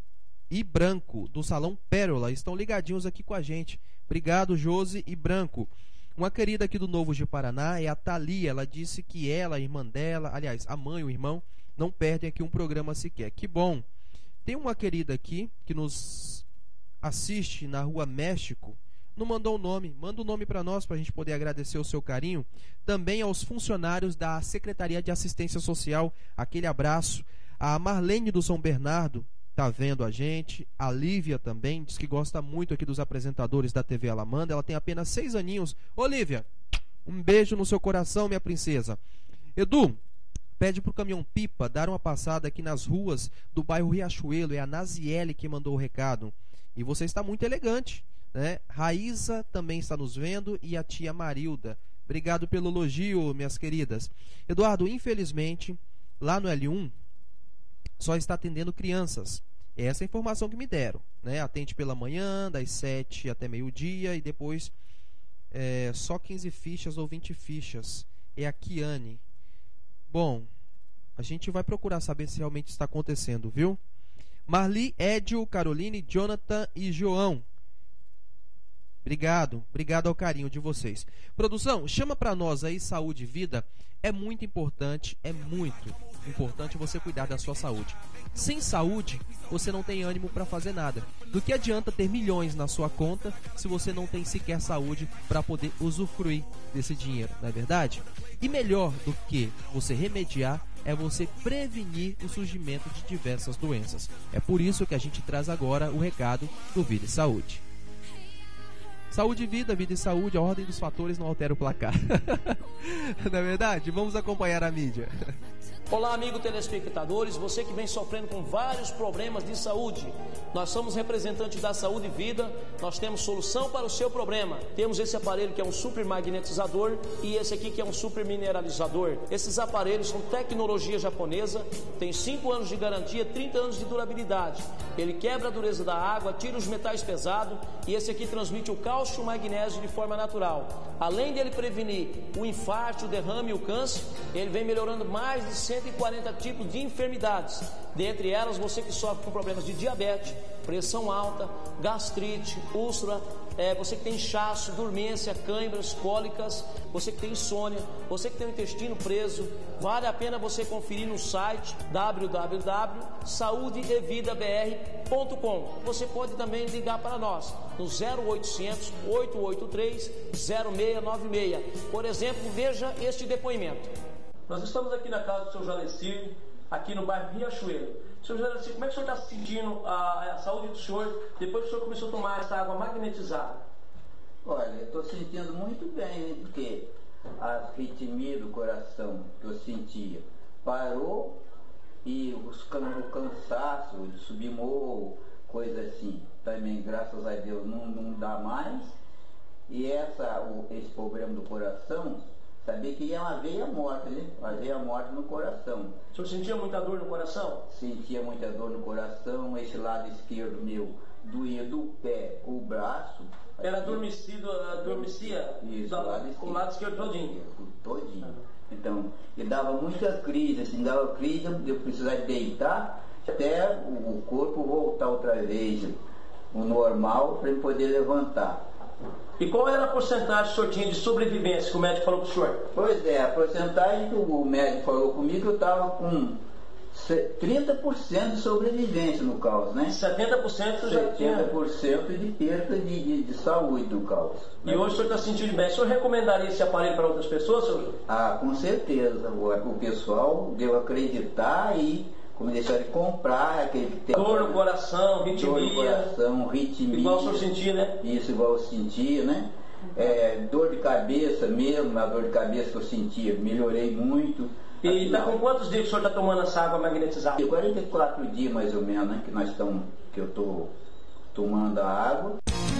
e Branco, do Salão Pérola, estão ligadinhos aqui com a gente, obrigado, Josi e Branco. Uma querida aqui do Novo de Paraná é a Thalia, ela disse que ela, a irmã dela, aliás, a mãe e o irmão, não perdem aqui um programa sequer, que bom. Tem uma querida aqui que nos assiste na Rua México, não mandou o nome, manda o nome para nós, para a gente poder agradecer o seu carinho. Também aos funcionários da Secretaria de Assistência Social, aquele abraço. A Marlene do São Bernardo tá vendo a gente. A Lívia também diz que gosta muito aqui dos apresentadores da T V Alamanda. Ela tem apenas seis aninhos. Ô Lívia, um beijo no seu coração, minha princesa. Edu, pede pro caminhão pipa dar uma passada aqui nas ruas do bairro Riachuelo. É a Naziele que mandou o recado. E você está muito elegante, né? Raíza também está nos vendo e a tia Marilda. Obrigado pelo elogio, minhas queridas. Eduardo, infelizmente, lá no L um só está atendendo crianças. Essa é a informação que me deram, né? Atende pela manhã, das sete até meio-dia, e depois é, só quinze fichas ou vinte fichas. É a Kiane. Bom, a gente vai procurar saber se realmente está acontecendo, viu? Marli, Edio, Caroline, Jonathan e João. Obrigado, obrigado ao carinho de vocês. Produção, chama para nós aí Saúde e Vida. É muito importante, é muito importante você cuidar da sua saúde. Sem saúde, você não tem ânimo para fazer nada. Do que adianta ter milhões na sua conta se você não tem sequer saúde para poder usufruir desse dinheiro, não é verdade? E melhor do que você remediar é você prevenir o surgimento de diversas doenças. É por isso que a gente traz agora o recado do Vida e Saúde. Saúde e vida, vida e saúde, a ordem dos fatores não altera o placar. Não é verdade? Vamos acompanhar a mídia. Olá, amigo telespectadores, você que vem sofrendo com vários problemas de saúde. Nós somos representantes da Saúde e Vida, nós temos solução para o seu problema. Temos esse aparelho que é um super magnetizador e esse aqui que é um super mineralizador. Esses aparelhos são tecnologia japonesa, tem cinco anos de garantia, trinta anos de durabilidade. Ele quebra a dureza da água, tira os metais pesados e esse aqui transmite o cálcio e o magnésio de forma natural. Além dele prevenir o infarto, o derrame e o câncer, ele vem melhorando mais de cento e quarenta tipos de enfermidades. Dentre elas, você que sofre com problemas de diabetes, pressão alta, gastrite, úlcera, é, você que tem inchaço, dormência, câimbras, cólicas, você que tem insônia, você que tem o intestino preso, vale a pena você conferir no site w w w ponto saúde e vida b r ponto com. Você pode também ligar para nós no zero oitocentos, oito oito três, zero seis nove seis. Por exemplo, veja este depoimento. Nós estamos aqui na casa do seu Jalecir, aqui no bairro Riachuelo. Senhor Jalecir, como é que o senhor está se sentindo a, a saúde do senhor depois que o senhor começou a tomar essa água magnetizada? Olha, eu estou sentindo muito bem, porque a arritmia do coração que eu sentia parou e os, o cansaço de subir morro, coisa assim, também, graças a Deus, não, não dá mais. E essa, o, esse problema do coração, sabia que ia uma veia morta, né? Uma veia morta no coração. O senhor sentia muita dor no coração? Sentia muita dor no coração, esse lado esquerdo meu doía do pé, o braço. Era adormecido, adormecia? Isso, da, lado com o lado esquerdo todinho? Todinho. Então, e dava muita crise, assim, dava crise, eu precisava deitar até o corpo voltar outra vez, o normal, para ele poder levantar. E qual era a porcentagem que o senhor tinha de sobrevivência que o médico falou para o senhor? Pois é, a porcentagem que o médico falou comigo, eu estava com trinta por cento de sobrevivência no caos, né? setenta por cento já tinha? setenta por cento de perda de, de, de saúde no caos. E né? Hoje o senhor está sentindo bem. O senhor recomendaria esse aparelho para outras pessoas, senhor? Ah, com certeza. O pessoal deu acreditar e como deixar de comprar aquele dor no coração, ritmia. Dor no coração, ritmia. Igual o senhor sentia, né? Isso, igual eu sentia, né? É, dor de cabeça mesmo, a dor de cabeça que eu sentia, melhorei muito. E está com quantos dias que o senhor está tomando essa água magnetizada? quarenta e quatro dias mais ou menos, né? Que nós estamos, que eu estou tomando a água.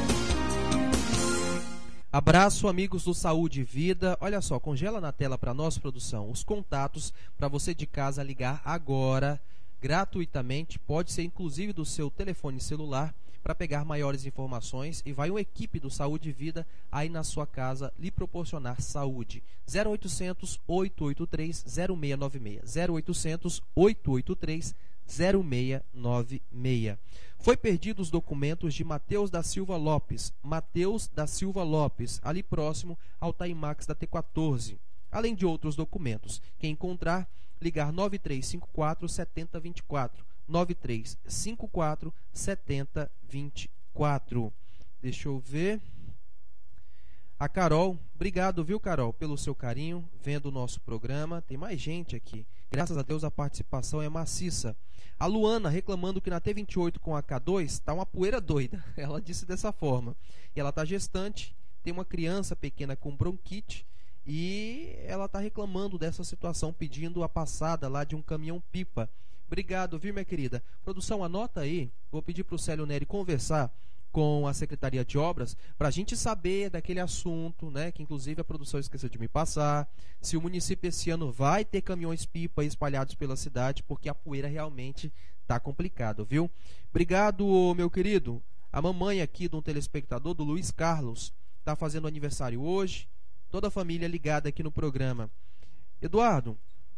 Abraço, amigos do Saúde e Vida. Olha só, congela na tela para nós, produção, os contatos para você de casa ligar agora, gratuitamente. Pode ser inclusive do seu telefone celular para pegar maiores informações e vai uma equipe do Saúde e Vida aí na sua casa lhe proporcionar saúde. zero oitocentos, oito oito três, zero seis nove seis. zero oitocentos, oito oito três, zero seis nove seis. Foi perdido os documentos de Mateus da Silva Lopes, Mateus da Silva Lopes, ali próximo ao Taimax da T quatorze, além de outros documentos. Quem encontrar, ligar nove três cinco quatro, sete zero dois quatro, nove três cinco quatro, sete zero dois quatro. Deixa eu ver. A Carol, obrigado, viu, Carol, pelo seu carinho, vendo o nosso programa. Tem mais gente aqui. Graças a Deus a participação é maciça. A Luana reclamando que na T vinte e oito com a K dois tá uma poeira doida. Ela disse dessa forma. E ela tá gestante, tem uma criança pequena com bronquite e ela tá reclamando dessa situação, pedindo a passada lá de um caminhão-pipa. Obrigado, viu, minha querida? Produção, anota aí. Vou pedir pro Célio Neri conversar com a Secretaria de Obras, para a gente saber daquele assunto, né, que inclusive a produção esqueceu de me passar, se o município esse ano vai ter caminhões-pipa espalhados pela cidade, porque a poeira realmente tá complicado, viu? Obrigado, meu querido. A mamãe aqui de um telespectador, do Luiz Carlos, tá fazendo aniversário hoje, toda a família ligada aqui no programa. Eduardo,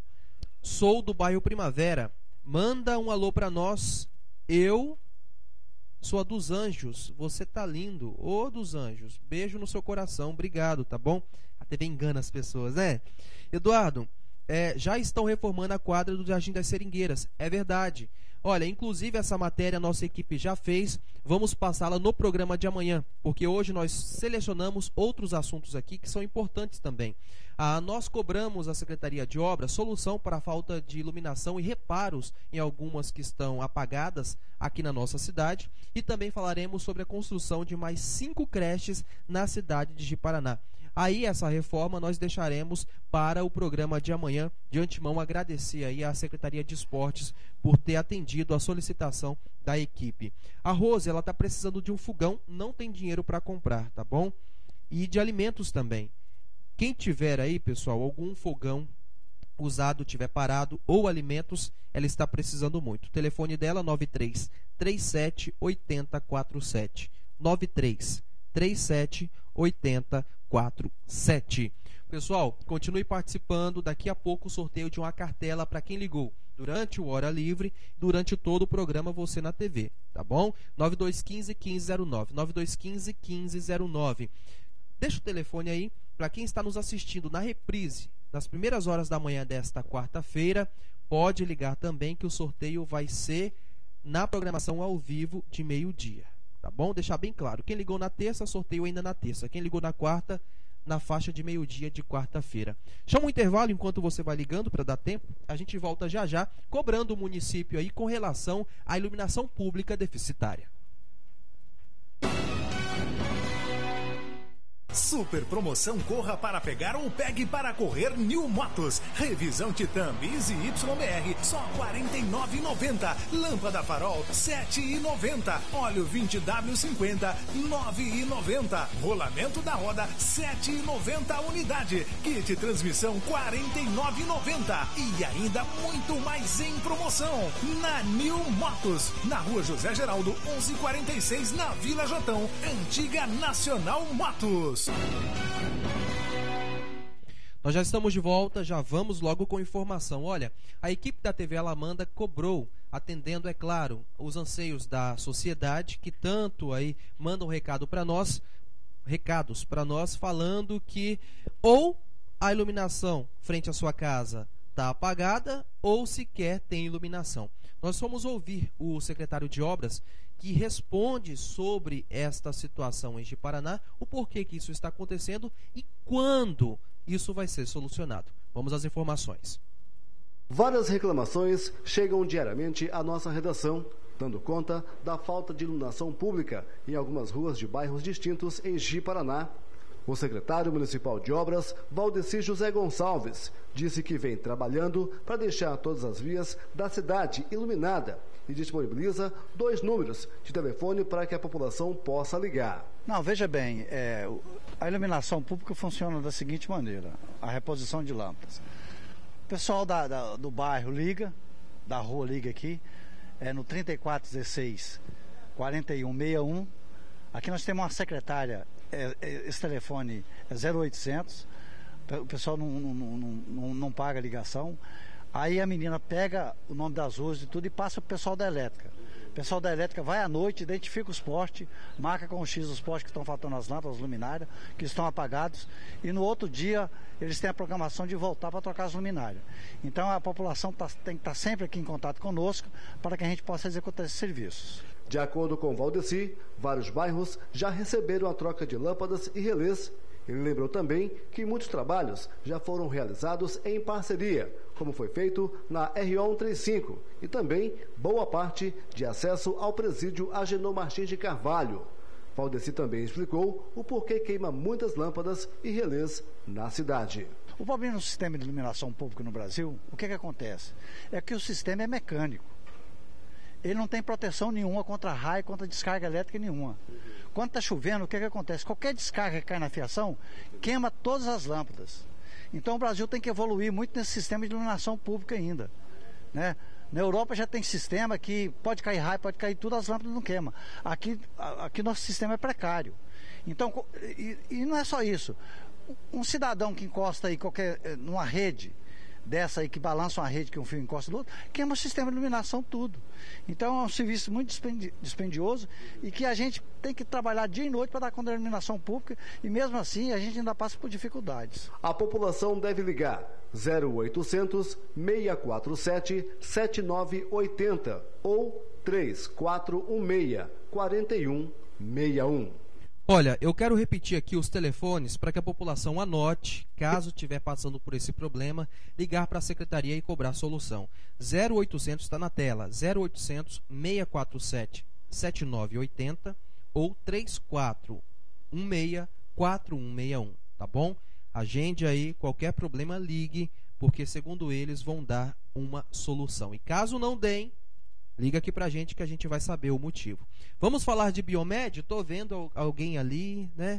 sou do bairro Primavera, manda um alô para nós, eu... sou a dos Anjos, você tá lindo. Ô, dos Anjos, beijo no seu coração, obrigado, tá bom? A T V engana as pessoas, né? Eduardo, é, já estão reformando a quadra do Jardim das Seringueiras, é verdade. Olha, inclusive essa matéria a nossa equipe já fez, vamos passá-la no programa de amanhã, porque hoje nós selecionamos outros assuntos aqui que são importantes também. Ah, nós cobramos à Secretaria de Obras solução para a falta de iluminação e reparos em algumas que estão apagadas aqui na nossa cidade, e também falaremos sobre a construção de mais cinco creches na cidade de Ji-Paraná. Aí essa reforma nós deixaremos para o programa de amanhã. De antemão agradecer aí à Secretaria de Esportes por ter atendido a solicitação da equipe. A Rose, ela está precisando de um fogão, não tem dinheiro para comprar, tá bom? E de alimentos também. Quem tiver aí, pessoal, algum fogão usado, tiver parado, ou alimentos, ela está precisando muito. O telefone dela nove três três sete oito zero quatro sete. nove três três sete oito zero quatro sete. Pessoal, continue participando. Daqui a pouco o sorteio de uma cartela para quem ligou durante o Hora Livre, durante todo o programa Você na T V, tá bom? nove dois um cinco, um cinco zero nove. nove dois um cinco, um cinco zero nove. Deixa o telefone aí para quem está nos assistindo na reprise, nas primeiras horas da manhã desta quarta-feira. Pode ligar também que o sorteio vai ser na programação ao vivo de meio-dia. Tá bom? Deixar bem claro. Quem ligou na terça, sorteio ainda na terça. Quem ligou na quarta, na faixa de meio-dia de quarta-feira. Chama um intervalo enquanto você vai ligando para dar tempo. A gente volta já já, cobrando o município aí com relação à iluminação pública deficitária. Super promoção Corra para Pegar ou Pegue para Correr New Motos. Revisão Titan Bis e Y B R, só quarenta e nove reais e noventa centavos. Lâmpada farol, sete reais e noventa centavos. Óleo vinte W cinquenta, nove reais e noventa centavos. Rolamento da roda, sete reais e noventa centavos a unidade. Kit transmissão, quarenta e nove reais e noventa centavos. E ainda muito mais em promoção. Na New Motos, na Rua José Geraldo, onze quarenta e seis, na Vila Jotão, Antiga Nacional Motos. Nós já estamos de volta, já vamos logo com informação. Olha, a equipe da T V Alamanda cobrou, atendendo, é claro, os anseios da sociedade, que tanto aí mandam recado para nós, recados para nós, falando que ou a iluminação frente à sua casa está apagada ou sequer tem iluminação. Nós fomos ouvir o secretário de Obras, que responde sobre esta situação em Ji-Paraná, o porquê que isso está acontecendo e quando isso vai ser solucionado. Vamos às informações. Várias reclamações chegam diariamente à nossa redação, dando conta da falta de iluminação pública em algumas ruas de bairros distintos em Ji-Paraná. O secretário municipal de Obras, Valdeci José Gonçalves, disse que vem trabalhando para deixar todas as vias da cidade iluminada e disponibiliza dois números de telefone para que a população possa ligar. Não, veja bem, é, a iluminação pública funciona da seguinte maneira, a reposição de lâmpadas. O pessoal da, da, do bairro liga, da rua liga aqui, é no trinta e quatro dezesseis, quarenta e um sessenta e um. Aqui nós temos uma secretária, é, é, esse telefone é zero oitocentos, o pessoal não, não, não, não, não paga a ligação. Aí a menina pega o nome das ruas e tudo e passa para o pessoal da elétrica. O pessoal da elétrica vai à noite, identifica os postes, marca com o X os postes que estão faltando as lâmpadas, as luminárias, que estão apagados, e no outro dia eles têm a programação de voltar para trocar as luminárias. Então a população tá, tem que estar sempre aqui em contato conosco para que a gente possa executar esses serviços. De acordo com Valdeci, vários bairros já receberam a troca de lâmpadas e relés. Ele lembrou também que muitos trabalhos já foram realizados em parceria, como foi feito na R cento e trinta e cinco, e também boa parte de acesso ao presídio Agenor Martins de Carvalho. Valdeci também explicou o porquê queima muitas lâmpadas e relés na cidade. O problema no sistema de iluminação pública no Brasil, o que, que acontece? É que o sistema é mecânico. Ele não tem proteção nenhuma contra raio, contra descarga elétrica nenhuma. Quando está chovendo, o que, que acontece? Qualquer descarga que cai na fiação, queima todas as lâmpadas. Então o Brasil tem que evoluir muito nesse sistema de iluminação pública ainda, né? Na Europa já tem sistema que pode cair raio, pode cair tudo, as lâmpadas não queimam. Aqui, aqui nosso sistema é precário. Então, e, e não é só isso. Um cidadão que encosta aí qualquer, numa rede dessa aí, que balança uma rede que um fio encosta do outro, queima o sistema de iluminação tudo. Então é um serviço muito dispendioso e que a gente tem que trabalhar dia e noite para dar conta da iluminação pública, e mesmo assim a gente ainda passa por dificuldades. A população deve ligar zero oitocentos, seis quatro sete, sete nove oito zero ou três quatro um seis, quatro um seis um. Olha, eu quero repetir aqui os telefones para que a população anote, caso estiver passando por esse problema, ligar para a secretaria e cobrar solução. zero oitocentos está na tela, zero oitocentos, seis quatro sete, sete nove oito zero ou três quatro um seis, quatro um seis um, tá bom? Agende aí, qualquer problema ligue, porque segundo eles vão dar uma solução. E caso não deem, liga aqui pra gente que a gente vai saber o motivo. Vamos falar de Biomed? Tô vendo alguém ali, né?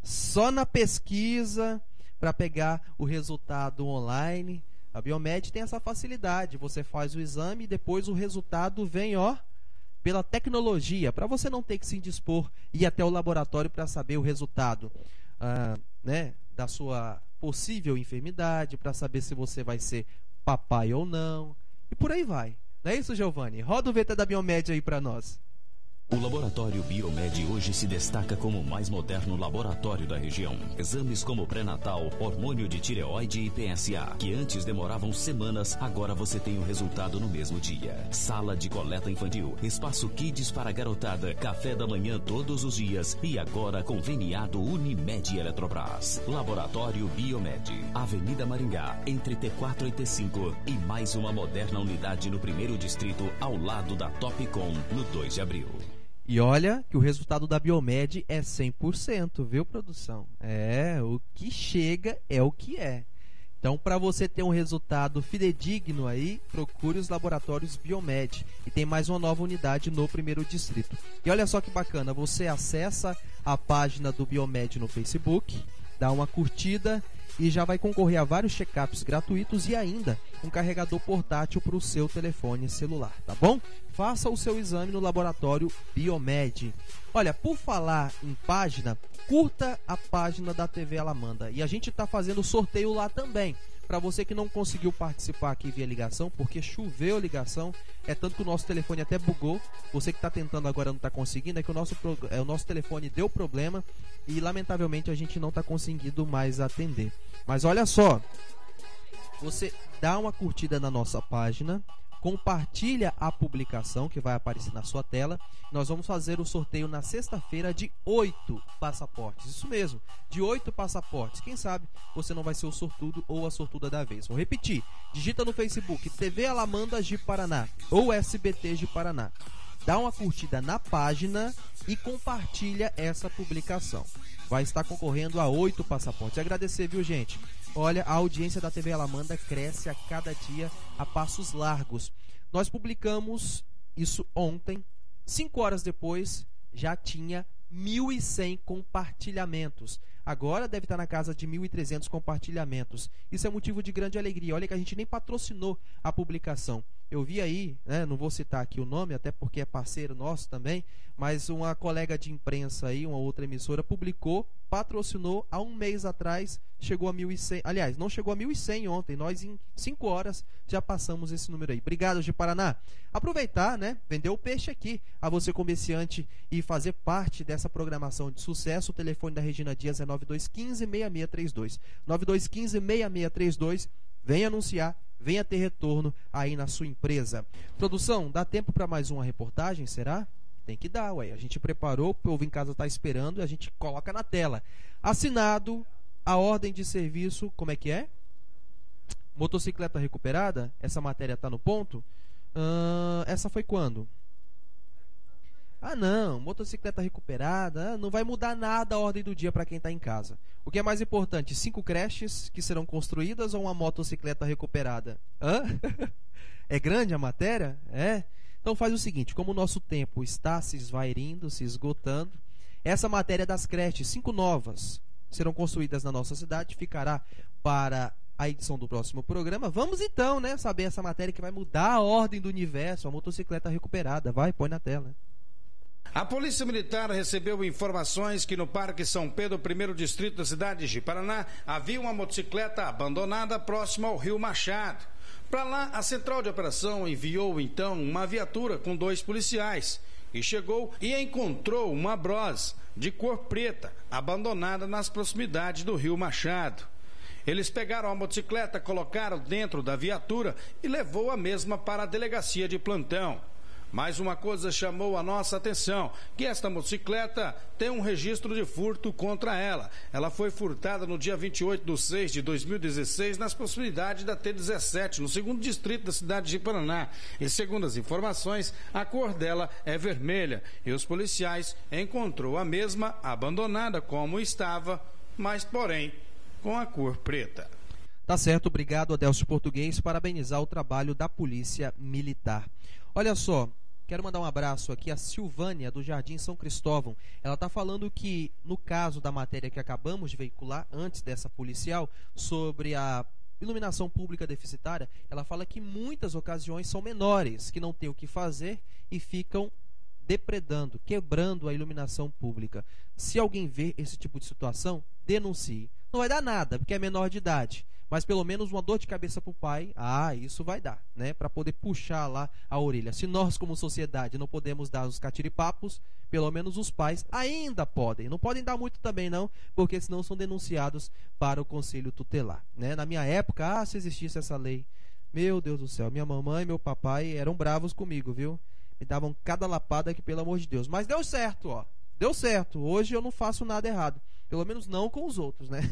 Só na pesquisa para pegar o resultado online. A Biomed tem essa facilidade. Você faz o exame e depois o resultado vem, ó, pela tecnologia, para você não ter que se indispor e ir até o laboratório para saber o resultado, ah, né, da sua possível enfermidade, para saber se você vai ser papai ou não. E por aí vai. Não é isso, Giovanni? Roda o V T da Biomed aí para nós. O laboratório Biomed hoje se destaca como o mais moderno laboratório da região. Exames como pré-natal, hormônio de tireoide e P S A, que antes demoravam semanas, agora você tem o resultado no mesmo dia. Sala de coleta infantil, espaço kids para garotada, café da manhã todos os dias e agora conveniado Unimed Eletrobras. Laboratório Biomed, Avenida Maringá, entre T quatro e T cinco, e mais uma moderna unidade no primeiro distrito, ao lado da Topcom, no dois de abril. E olha que o resultado da Biomed é cem por cento, viu, produção? É, o que chega é o que é. Então, para você ter um resultado fidedigno aí, procure os laboratórios Biomed. E tem mais uma nova unidade no primeiro distrito. E olha só que bacana, você acessa a página do Biomed no Facebook, dá uma curtida e já vai concorrer a vários check-ups gratuitos e ainda um carregador portátil para o seu telefone celular, tá bom? Faça o seu exame no laboratório Biomed. Olha, por falar em página, curta a página da T V Alamanda. E a gente está fazendo sorteio lá também. Para você que não conseguiu participar aqui via ligação, porque choveu a ligação, é tanto que o nosso telefone até bugou. Você que está tentando agora não está conseguindo, é que o nosso, é, o nosso telefone deu problema e lamentavelmente a gente não está conseguindo mais atender. Mas olha só, você dá uma curtida na nossa página, compartilha a publicação que vai aparecer na sua tela. Nós vamos fazer o sorteio na sexta-feira de oito passaportes. Isso mesmo, de oito passaportes. Quem sabe você não vai ser o sortudo ou a sortuda da vez. Vou repetir, digita no Facebook T V Alamanda de Paraná ou S B T de Paraná. Dá uma curtida na página e compartilha essa publicação. Vai estar concorrendo a oito passaportes. Agradecer, viu, gente? Olha, a audiência da T V Alamanda cresce a cada dia a passos largos. Nós publicamos isso ontem. Cinco horas depois, já tinha mil e cem compartilhamentos. Agora deve estar na casa de mil e trezentos compartilhamentos. Isso é motivo de grande alegria. Olha que a gente nem patrocinou a publicação. Eu vi aí, né, não vou citar aqui o nome, até porque é parceiro nosso também, mas uma colega de imprensa aí, uma outra emissora, publicou, patrocinou há um mês atrás, chegou a mil e cem. Aliás, não chegou a mil e cem ontem, nós em cinco horas já passamos esse número aí. Obrigado, de Paraná. Aproveitar, né, vender o peixe aqui a você comerciante e fazer parte dessa programação de sucesso. O telefone da Regina Dias é nove dois um cinco, seis seis três dois. nove dois um cinco, seis seis três dois. Venha anunciar, venha ter retorno aí na sua empresa. Produção, dá tempo para mais uma reportagem, será? Tem que dar, ué. A gente preparou, o povo em casa tá esperando e a gente coloca na tela. Assinado a ordem de serviço, como é que é? Motocicleta recuperada? Essa matéria tá no ponto? Uh, essa foi quando? Ah, não, motocicleta recuperada, não vai mudar nada a ordem do dia para quem está em casa. O que é mais importante, cinco creches que serão construídas ou uma motocicleta recuperada? Hã? É grande a matéria? É? Então faz o seguinte, como o nosso tempo está se esvairindo, se esgotando, essa matéria das creches, cinco novas, serão construídas na nossa cidade, ficará para a edição do próximo programa. Vamos então, né, saber essa matéria que vai mudar a ordem do universo, a motocicleta recuperada. Vai, põe na tela. A Polícia Militar recebeu informações que no Parque São Pedro, primeiro distrito da cidade de Paraná, havia uma motocicleta abandonada próxima ao Rio Machado. Para lá, a Central de Operação enviou então uma viatura com dois policiais e chegou e encontrou uma Bros de cor preta abandonada nas proximidades do Rio Machado. Eles pegaram a motocicleta, colocaram dentro da viatura e levou a mesma para a delegacia de plantão. Mas uma coisa chamou a nossa atenção, que esta motocicleta tem um registro de furto contra ela. Ela foi furtada no dia vinte e oito de seis de dois mil e dezesseis, nas proximidades da T dezessete, no segundo distrito da cidade de Paraná. E segundo as informações, a cor dela é vermelha. E os policiais encontrou a mesma abandonada como estava, mas porém com a cor preta. Tá certo, obrigado Adelcio Português, parabenizar o trabalho da Polícia Militar. Olha só, quero mandar um abraço aqui a Silvânia, do Jardim São Cristóvão. Ela está falando que, no caso da matéria que acabamos de veicular, antes dessa policial, sobre a iluminação pública deficitária, ela fala que muitas ocasiões são menores, que não têm o que fazer e ficam depredando, quebrando a iluminação pública. Se alguém ver esse tipo de situação, denuncie. Não vai dar nada, porque é menor de idade. Mas pelo menos uma dor de cabeça para o pai, ah, isso vai dar, né? Para poder puxar lá a orelha. Se nós, como sociedade, não podemos dar os catiripapos, pelo menos os pais ainda podem. Não podem dar muito também, não, porque senão são denunciados para o Conselho Tutelar, né? Na minha época, ah, se existisse essa lei, meu Deus do céu, minha mamãe e meu papai eram bravos comigo, viu? Me davam cada lapada que, pelo amor de Deus. Mas deu certo, ó. Deu certo. Hoje eu não faço nada errado. Pelo menos não com os outros, né?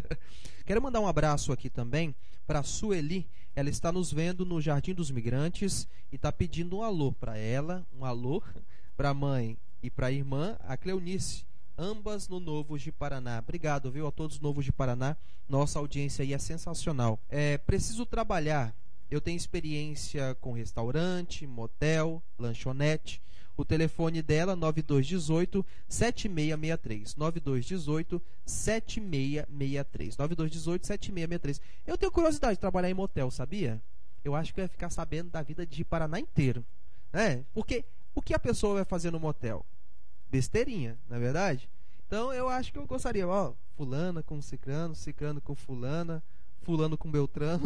Quero mandar um abraço aqui também para a Sueli. Ela está nos vendo no Jardim dos Migrantes e está pedindo um alô para ela, um alô para a mãe e para a irmã, a Cleonice, ambas no Novos de Paraná. Obrigado, viu, a todos os Novos de Paraná. Nossa audiência aí é sensacional. É, preciso trabalhar. Eu tenho experiência com restaurante, motel, lanchonete. O telefone dela, nove dois um oito, sete seis seis três. nove dois um oito, sete seis seis três. nove dois um oito, sete seis seis três. Eu tenho curiosidade de trabalhar em motel, sabia? Eu acho que eu ia ficar sabendo da vida de Paraná inteiro, né? Porque o que a pessoa vai fazer no motel? Besteirinha, não é verdade? Então eu acho que eu gostaria, ó, fulana com cicrano, cicrano com fulana, fulano com beltrano,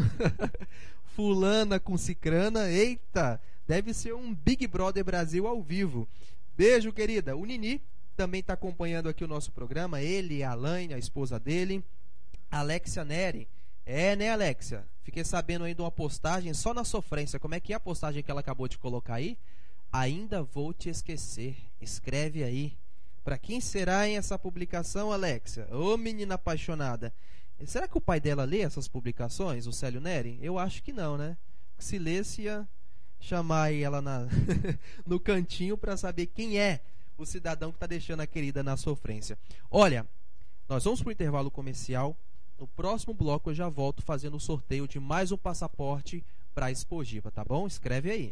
fulana com cicrana, eita! Deve ser um Big Brother Brasil ao vivo. Beijo, querida. O Nini também está acompanhando aqui o nosso programa. Ele, a Alaine, a esposa dele. Alexia Neri. É, né, Alexia? Fiquei sabendo aí de uma postagem só na sofrência. Como é que é a postagem que ela acabou de colocar aí? Ainda vou te esquecer. Escreve aí. Para quem será, hein, essa publicação, Alexia? Ô, menina apaixonada. Será que o pai dela lê essas publicações, o Célio Neri? Eu acho que não, né? Se lesse, ia chamar ela na no cantinho para saber quem é o cidadão que está deixando a querida na sofrência. Olha, nós vamos para o intervalo comercial. No próximo bloco eu já volto fazendo o sorteio de mais um passaporte para a Expogipa, tá bom? Escreve aí.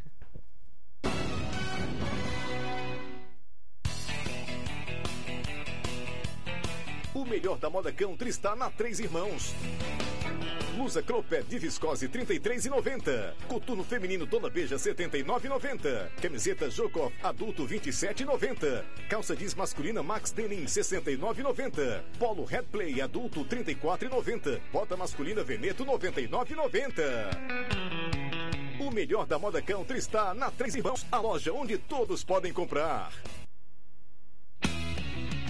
O melhor da moda country está na Três Irmãos. Blusa Clopé de viscose trinta e três reais e noventa centavos. Coturno feminino Dona Beija setenta e nove reais e noventa centavos. Camiseta Jokoff adulto vinte e sete reais e noventa centavos. Calça jeans masculina Max Denim sessenta e nove reais e noventa centavos. Polo Red Play adulto trinta e quatro reais e noventa centavos. Bota masculina Veneto noventa e nove reais e noventa centavos. O melhor da moda country está na Três Irmãos, a loja onde todos podem comprar.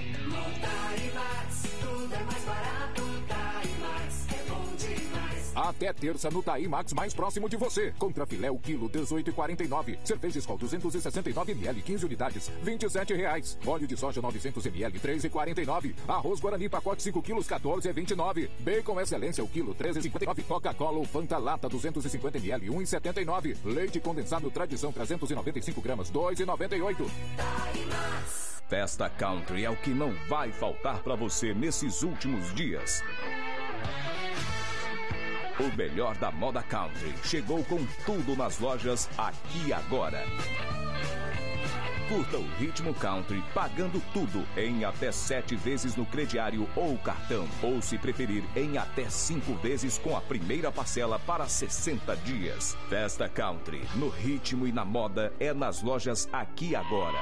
Tudo é mais barato, Carimax é bom demais. A Até terça no Taí Max mais próximo de você. Contra filé o quilo dezoito e quarenta e nove. Cerveja Skol duzentos e sessenta e nove mililitros, quinze unidades, vinte e sete reais. Óleo de soja novecentos mililitros, três e quarenta e nove. Arroz Guarani pacote cinco quilos, quatorze e vinte e nove. Bacon Excelência o quilo, treze e cinquenta e nove. Coca-Cola ou Fanta Lata duzentos e cinquenta mililitros, um e setenta e nove. Leite condensado Tradição trezentos e noventa e cinco gramas, dois e noventa e oito. Festa Country é o que não vai faltar para você nesses últimos dias. O melhor da moda country chegou com tudo nas lojas Aqui Agora. Curta o ritmo country pagando tudo em até sete vezes no crediário ou cartão. Ou, se preferir, em até cinco vezes com a primeira parcela para sessenta dias. Festa Country, no ritmo e na moda, é nas lojas Aqui Agora.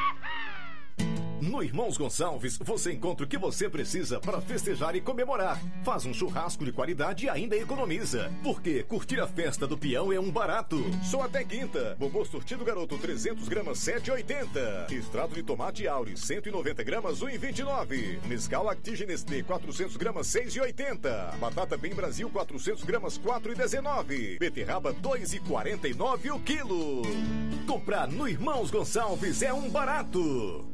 No Irmãos Gonçalves, você encontra o que você precisa para festejar e comemorar. Faz um churrasco de qualidade e ainda economiza. Porque curtir a festa do peão é um barato. Só até quinta. Bobô sortido garoto trezentos gramas, sete e oitenta. Extrato de tomate Auri cento e noventa gramas, um e vinte e nove. Nescau Actige Nestlé quatrocentos gramas, seis e oitenta. Batata Bem Brasil quatrocentos gramas, quatro e dezenove. Beterraba dois e quarenta e nove o quilo. Comprar no Irmãos Gonçalves é um barato.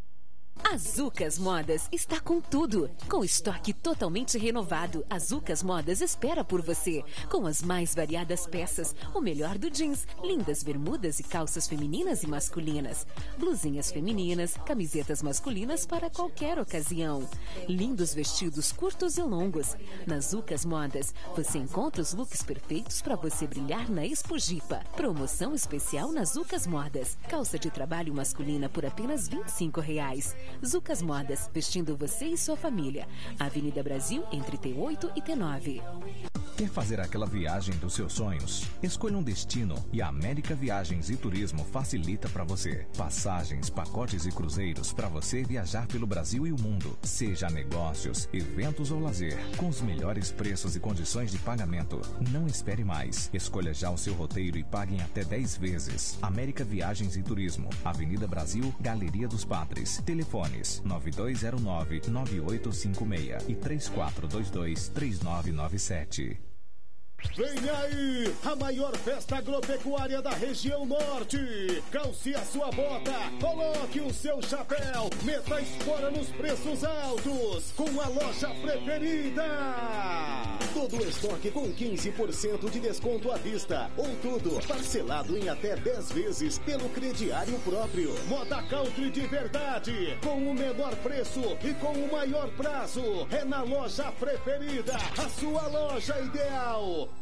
A Zucas Modas está com tudo. Com estoque totalmente renovado, a Zucas Modas espera por você. Com as mais variadas peças, o melhor do jeans, lindas bermudas e calças femininas e masculinas, blusinhas femininas, camisetas masculinas para qualquer ocasião, lindos vestidos curtos e longos. Na Zucas Modas, você encontra os looks perfeitos para você brilhar na Expo Gipa. Promoção especial na Zucas Modas. Calça de trabalho masculina por apenas vinte e cinco reais. Zucas Modas, vestindo você e sua família. Avenida Brasil, entre T oito e T nove. Quer fazer aquela viagem dos seus sonhos? Escolha um destino e a América Viagens e Turismo facilita para você. Passagens, pacotes e cruzeiros para você viajar pelo Brasil e o mundo. Seja negócios, eventos ou lazer, com os melhores preços e condições de pagamento. Não espere mais. Escolha já o seu roteiro e pague em até dez vezes. América Viagens e Turismo, Avenida Brasil, Galeria dos Padres. Telefones nove dois zero nove, nove oito cinco seis e três quatro dois dois, três nove nove sete. Vem aí, a maior festa agropecuária da região norte. Calce a sua bota, coloque o seu chapéu, meta a espora nos preços altos, com a loja preferida. Todo o estoque com quinze por cento de desconto à vista, ou tudo parcelado em até dez vezes pelo crediário próprio. Moda country de verdade, com o menor preço e com o maior prazo. É na loja preferida, a sua loja ideal.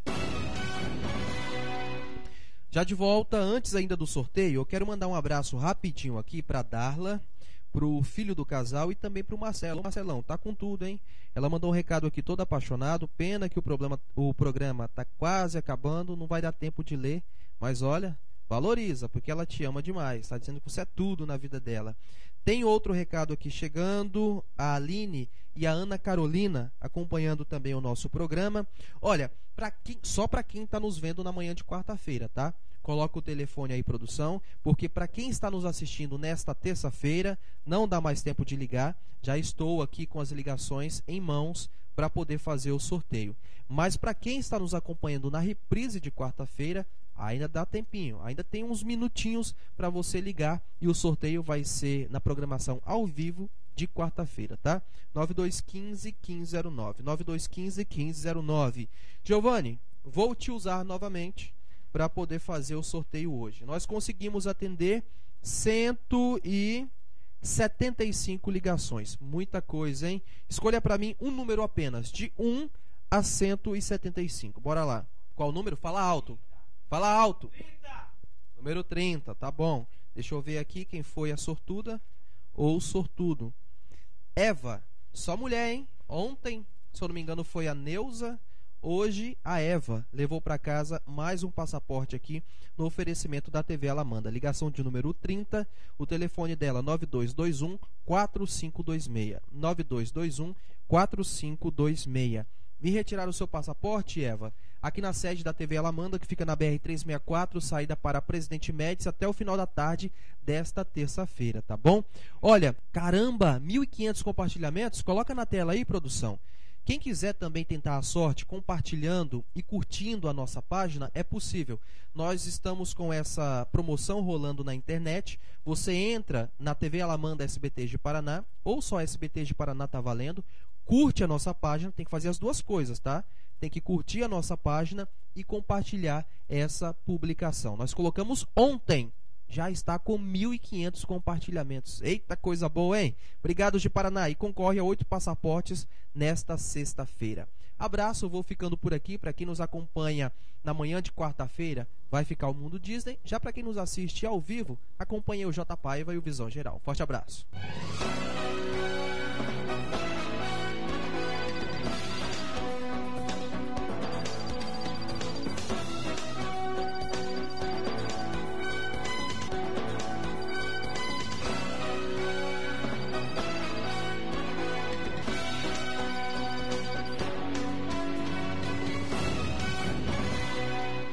Já de volta, antes ainda do sorteio, eu quero mandar um abraço rapidinho aqui para Darla, pro filho do casal e também pro Marcelo. Marcelão, tá com tudo, hein? Ela mandou um recado aqui todo apaixonado, pena que o, problema, o programa tá quase acabando, não vai dar tempo de ler, mas olha, valoriza, porque ela te ama demais, tá dizendo que você é tudo na vida dela. Tem outro recado aqui chegando, a Aline e a Ana Carolina acompanhando também o nosso programa. Olha, pra quem, só para quem está nos vendo na manhã de quarta-feira, tá? Coloca o telefone aí, produção, porque para quem está nos assistindo nesta terça-feira, não dá mais tempo de ligar, já estou aqui com as ligações em mãos para poder fazer o sorteio. Mas para quem está nos acompanhando na reprise de quarta-feira, ainda dá tempinho, ainda tem uns minutinhos para você ligar e o sorteio vai ser na programação ao vivo de quarta-feira, tá? nove dois um cinco, um cinco zero nove, nove dois um cinco, um cinco zero nove. Giovanni, vou te usar novamente para poder fazer o sorteio hoje. Nós conseguimos atender cento e setenta e cinco ligações, muita coisa, hein? Escolha para mim um número apenas, de um a cento e setenta e cinco. Bora lá. Qual o número? Fala alto. Fala alto. trinta. Número trinta, tá bom. Deixa eu ver aqui quem foi a sortuda ou o sortudo. Eva, só mulher, hein? Ontem, se eu não me engano, foi a Neuza. Hoje, a Eva levou para casa mais um passaporte aqui no oferecimento da T V Alamanda. Ligação de número trinta, o telefone dela nove dois dois um, quatro cinco dois seis. nove dois dois um, quatro cinco dois seis. Vim retirar o seu passaporte, Eva, aqui na sede da T V Alamanda, que fica na B R trezentos e sessenta e quatro, saída para Presidente Médici, até o final da tarde desta terça-feira, tá bom? Olha, caramba, mil e quinhentos compartilhamentos, coloca na tela aí, produção. Quem quiser também tentar a sorte compartilhando e curtindo a nossa página, é possível. Nós estamos com essa promoção rolando na internet. Você entra na T V Alamanda S B T de Paraná, ou só S B T de Paraná tá valendo, curte a nossa página, tem que fazer as duas coisas, tá? Tem que curtir a nossa página e compartilhar essa publicação. Nós colocamos ontem, já está com mil e quinhentos compartilhamentos. Eita, coisa boa, hein? Obrigado, de Paraná. E concorre a oito passaportes nesta sexta-feira. Abraço, vou ficando por aqui. Para quem nos acompanha na manhã de quarta-feira, vai ficar o Mundo Disney. Já para quem nos assiste ao vivo, acompanhe o J Paiva e o Visão Geral. Forte abraço.